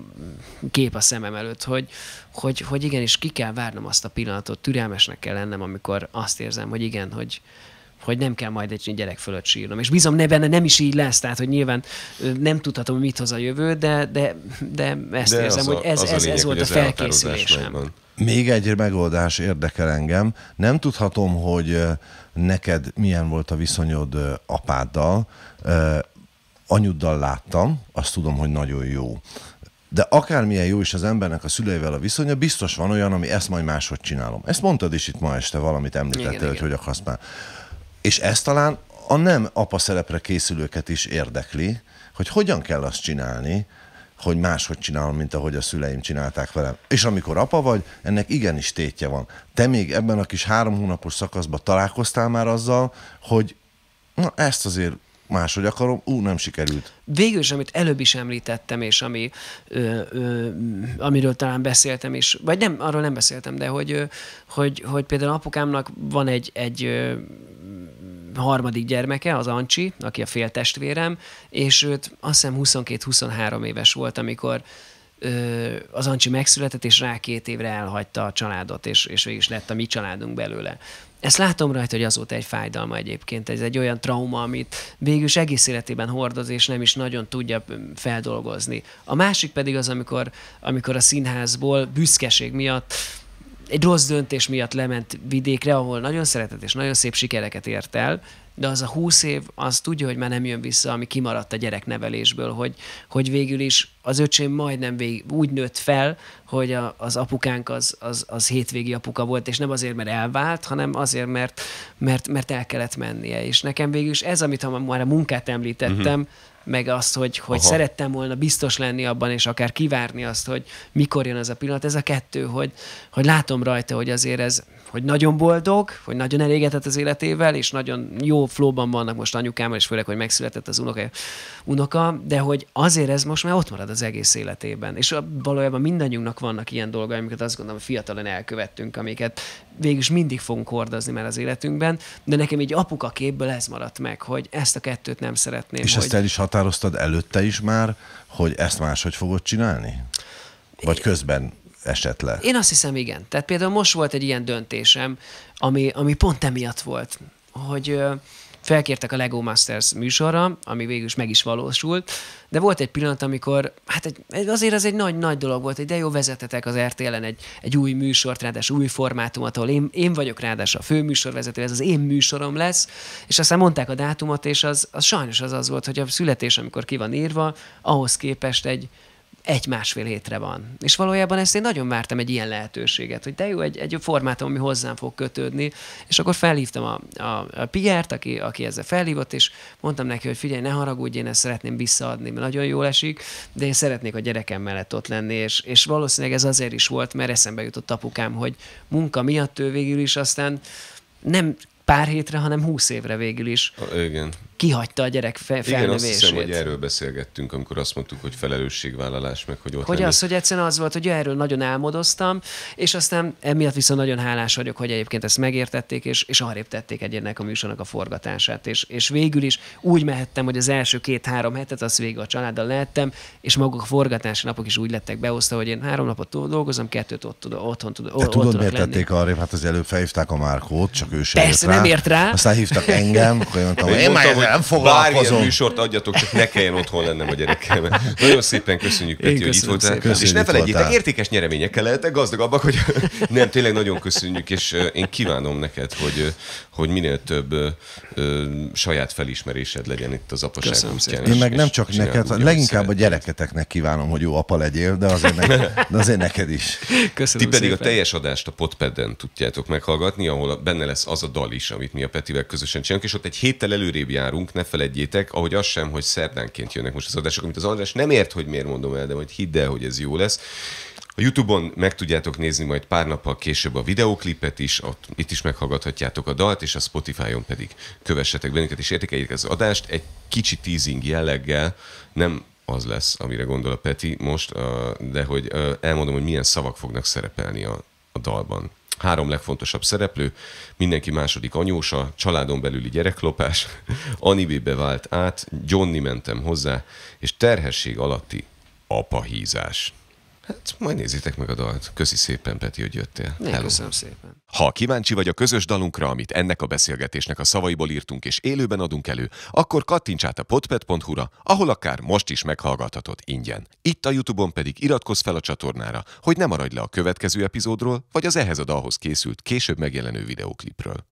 kép a szemem előtt, hogy, hogy, hogy igenis ki kell várnom azt a pillanatot, türelmesnek kell lennem, amikor azt érzem, hogy igen, hogy, hogy nem kell majd egy gyerek fölött sírnom. És bízom, ne benne nem is így lesz, tehát hogy nyilván nem tudhatom, hogy mit hoz a jövő, de, de, de ezt de érzem, a, hogy ez, a ez, lényeg, ez volt a felkészülésem. Még egy megoldás érdekel engem. Nem tudhatom, hogy neked milyen volt a viszonyod apáddal. Anyuddal láttam, azt tudom, hogy nagyon jó. De akármilyen jó is az embernek a szüleivel a viszonya, biztos van olyan, ami ezt majd máshogy csinálom. Ezt mondtad is itt ma este, valamit említettél, igen, hogy igen. Hogy akarsz már. És ez talán a nem apa szerepre készülőket is érdekli, hogy hogyan kell azt csinálni, hogy máshogy csinálom, mint ahogy a szüleim csinálták velem. És amikor apa vagy, ennek igenis tétje van. Te még ebben a kis három hónapos szakaszban találkoztál már azzal, hogy na ezt azért máshogy akarom, ú, nem sikerült. Végül is, amit előbb is említettem, és ami, ö, ö, amiről talán beszéltem is, vagy nem, arról nem beszéltem, de hogy, ö, hogy, hogy például apukámnak van egy, egy ö, harmadik gyermeke, az Ancsi, aki a féltestvérem, és őt azt hiszem huszonkét-huszonhárom éves volt, amikor ö, az Ancsi megszületett, és rá két évre elhagyta a családot, és, és végül is lett a mi családunk belőle. Ezt látom rajta, hogy azóta egy fájdalma egyébként, ez egy olyan trauma, amit végül is egész életében hordoz, és nem is nagyon tudja feldolgozni. A másik pedig az, amikor, amikor a színházból büszkeség miatt, egy rossz döntés miatt lement vidékre, ahol nagyon szeretett és nagyon szép sikereket ért el, de az a húsz év, az tudja, hogy már nem jön vissza, ami kimaradt a gyereknevelésből, hogy, hogy végül is az öcsém majdnem végig úgy nőtt fel, hogy a, az apukánk az, az, az hétvégi apuka volt, és nem azért, mert elvált, hanem azért, mert, mert, mert el kellett mennie. És nekem végül is ez, amit ha már a munkát említettem, uh-huh. meg azt, hogy, hogy szerettem volna biztos lenni abban, és akár kivárni azt, hogy mikor jön ez a pillanat, ez a kettő, hogy, hogy látom rajta, hogy azért ez, hogy nagyon boldog, hogy nagyon elégedett az életével, és nagyon jó flowban vannak most anyukámmal, és főleg, hogy megszületett az unoka, unoka, de hogy azért ez most már ott marad az egész életében. És valójában mindannyiunknak vannak ilyen dolgai, amiket azt gondolom, hogy fiatalon elkövettünk, amiket végül is mindig fogunk hordozni már az életünkben, de nekem így apuka képből ez maradt meg, hogy ezt a kettőt nem szeretném. És hogy... ezt el is határoztad előtte is már, hogy ezt máshogy fogod csinálni? Vagy közben esett le? Én azt hiszem, igen. Tehát például most volt egy ilyen döntésem, ami, ami pont emiatt volt, hogy ö, felkértek a Lego Masters műsorra, ami végül is meg is valósult, de volt egy pillanat, amikor, hát egy, azért az egy nagy-nagy dolog volt, hogy de jó, vezetetek az er té el-en egy, egy új műsort, ráadásul új formátumot, ahol én, én vagyok ráadásul a főműsorvezető, ez az én műsorom lesz, és aztán mondták a dátumot, és az, az sajnos az az volt, hogy a születés, amikor ki van írva, ahhoz képest egy egy-másfél hétre van. És valójában ezt én nagyon vártam egy ilyen lehetőséget, hogy de jó, egy, egy formátum, ami hozzám fog kötődni, és akkor felhívtam a, a, a Pierre-t, aki, aki ezzel felhívott, és mondtam neki, hogy figyelj, ne haragudj, én ezt szeretném visszaadni, mert nagyon jól esik, de én szeretnék a gyerekem mellett ott lenni, és, és valószínűleg ez azért is volt, mert eszembe jutott apukám, hogy munka miatt ő végül is aztán nem pár hétre, hanem húsz évre végül is. A, igen. Kihagyta a gyerek fe- Igen, azt hiszem, hogy felnövését. erről beszélgettünk, amikor azt mondtuk, hogy felelősségvállalás, meg hogy ott Hogy lenni. az, hogy egyszerűen az volt, hogy erről nagyon álmodoztam, és aztán emiatt viszont nagyon hálás vagyok, hogy egyébként ezt megértették, és, és arrébb tették egy ennek a műsornak a forgatását. És, és végül is úgy mehettem, hogy az első két-három hetet azt végig a családdal lehettem, és maguk a forgatási napok is úgy lettek beosztva, hogy én három napot dolgozom, kettőt ott, otthon tudok Te tudod, miért lenni. tették arrébb? Hát az előbb felhívták a Márkót, csak ő sem Persze, ért rá. nem ért rá. Aztán hívtak engem, akkor én mondtam, hogy Én én már mondtam, ezzel nem hogy bármilyen foglalkozom. műsort adjatok, csak ne kelljen otthon lennem a gyerekkel. Nagyon szépen köszönjük, Peti, hogy itt köszönöm voltál. szépen. És Köszönjük, ne felejtjétek, voltál. értékes nyereményekkel lehetek gazdagabbak, hogy nem, tényleg nagyon köszönjük, és ö, én kívánom neked, hogy, ö, hogy minél több ö, ö, saját felismerésed legyen itt az apaság Köszönöm útján. szépen. Én és- meg nem és csak csináld neked, úgy, ahogy leginkább a szeretnéd. gyereketeknek kívánom, hogy jó apa legyél, de azért, neked, de azért neked is. Ti Köszönöm pedig szépen. a teljes adást a Podpeden tudjátok meghallgatni, ahol benne lesz az a dal is, amit mi a Petivel közösen csinálunk, és ott egy héttel előrébb járunk, ne feledjétek, ahogy az sem, hogy szerdánként jönnek most az adások, amit az András nem ért, hogy miért mondom el, de majd hidd el, hogy ez jó lesz. A YouTube-on meg tudjátok nézni majd pár nappal később a videóklipet is, ott, itt is meghallgathatjátok a dalt, és a Spotify-on pedig kövessetek bennünket, és értékeljétek az adást egy kicsi teasing jelleggel, nem az lesz, amire gondol a Peti most, ö, de hogy ö, elmondom, hogy milyen szavak fognak szerepelni a, a dalban. Három legfontosabb szereplő, mindenki második anyósa, családon belüli gyereklopás, Anibébe vált át, Johnny mentem hozzá, és terhesség alatti apahízás. Hát majd nézzétek meg a dalt. Köszi szépen, Peti, hogy jöttél. Én Hello. köszönöm szépen. Ha kíváncsi vagy a közös dalunkra, amit ennek a beszélgetésnek a szavaiból írtunk és élőben adunk elő, akkor kattints át a podpet pont hu-ra, ahol akár most is meghallgathatod ingyen. Itt a YouTube-on pedig iratkozz fel a csatornára, hogy ne maradj le a következő epizódról, vagy az ehhez a dalhoz készült később megjelenő videóklipről.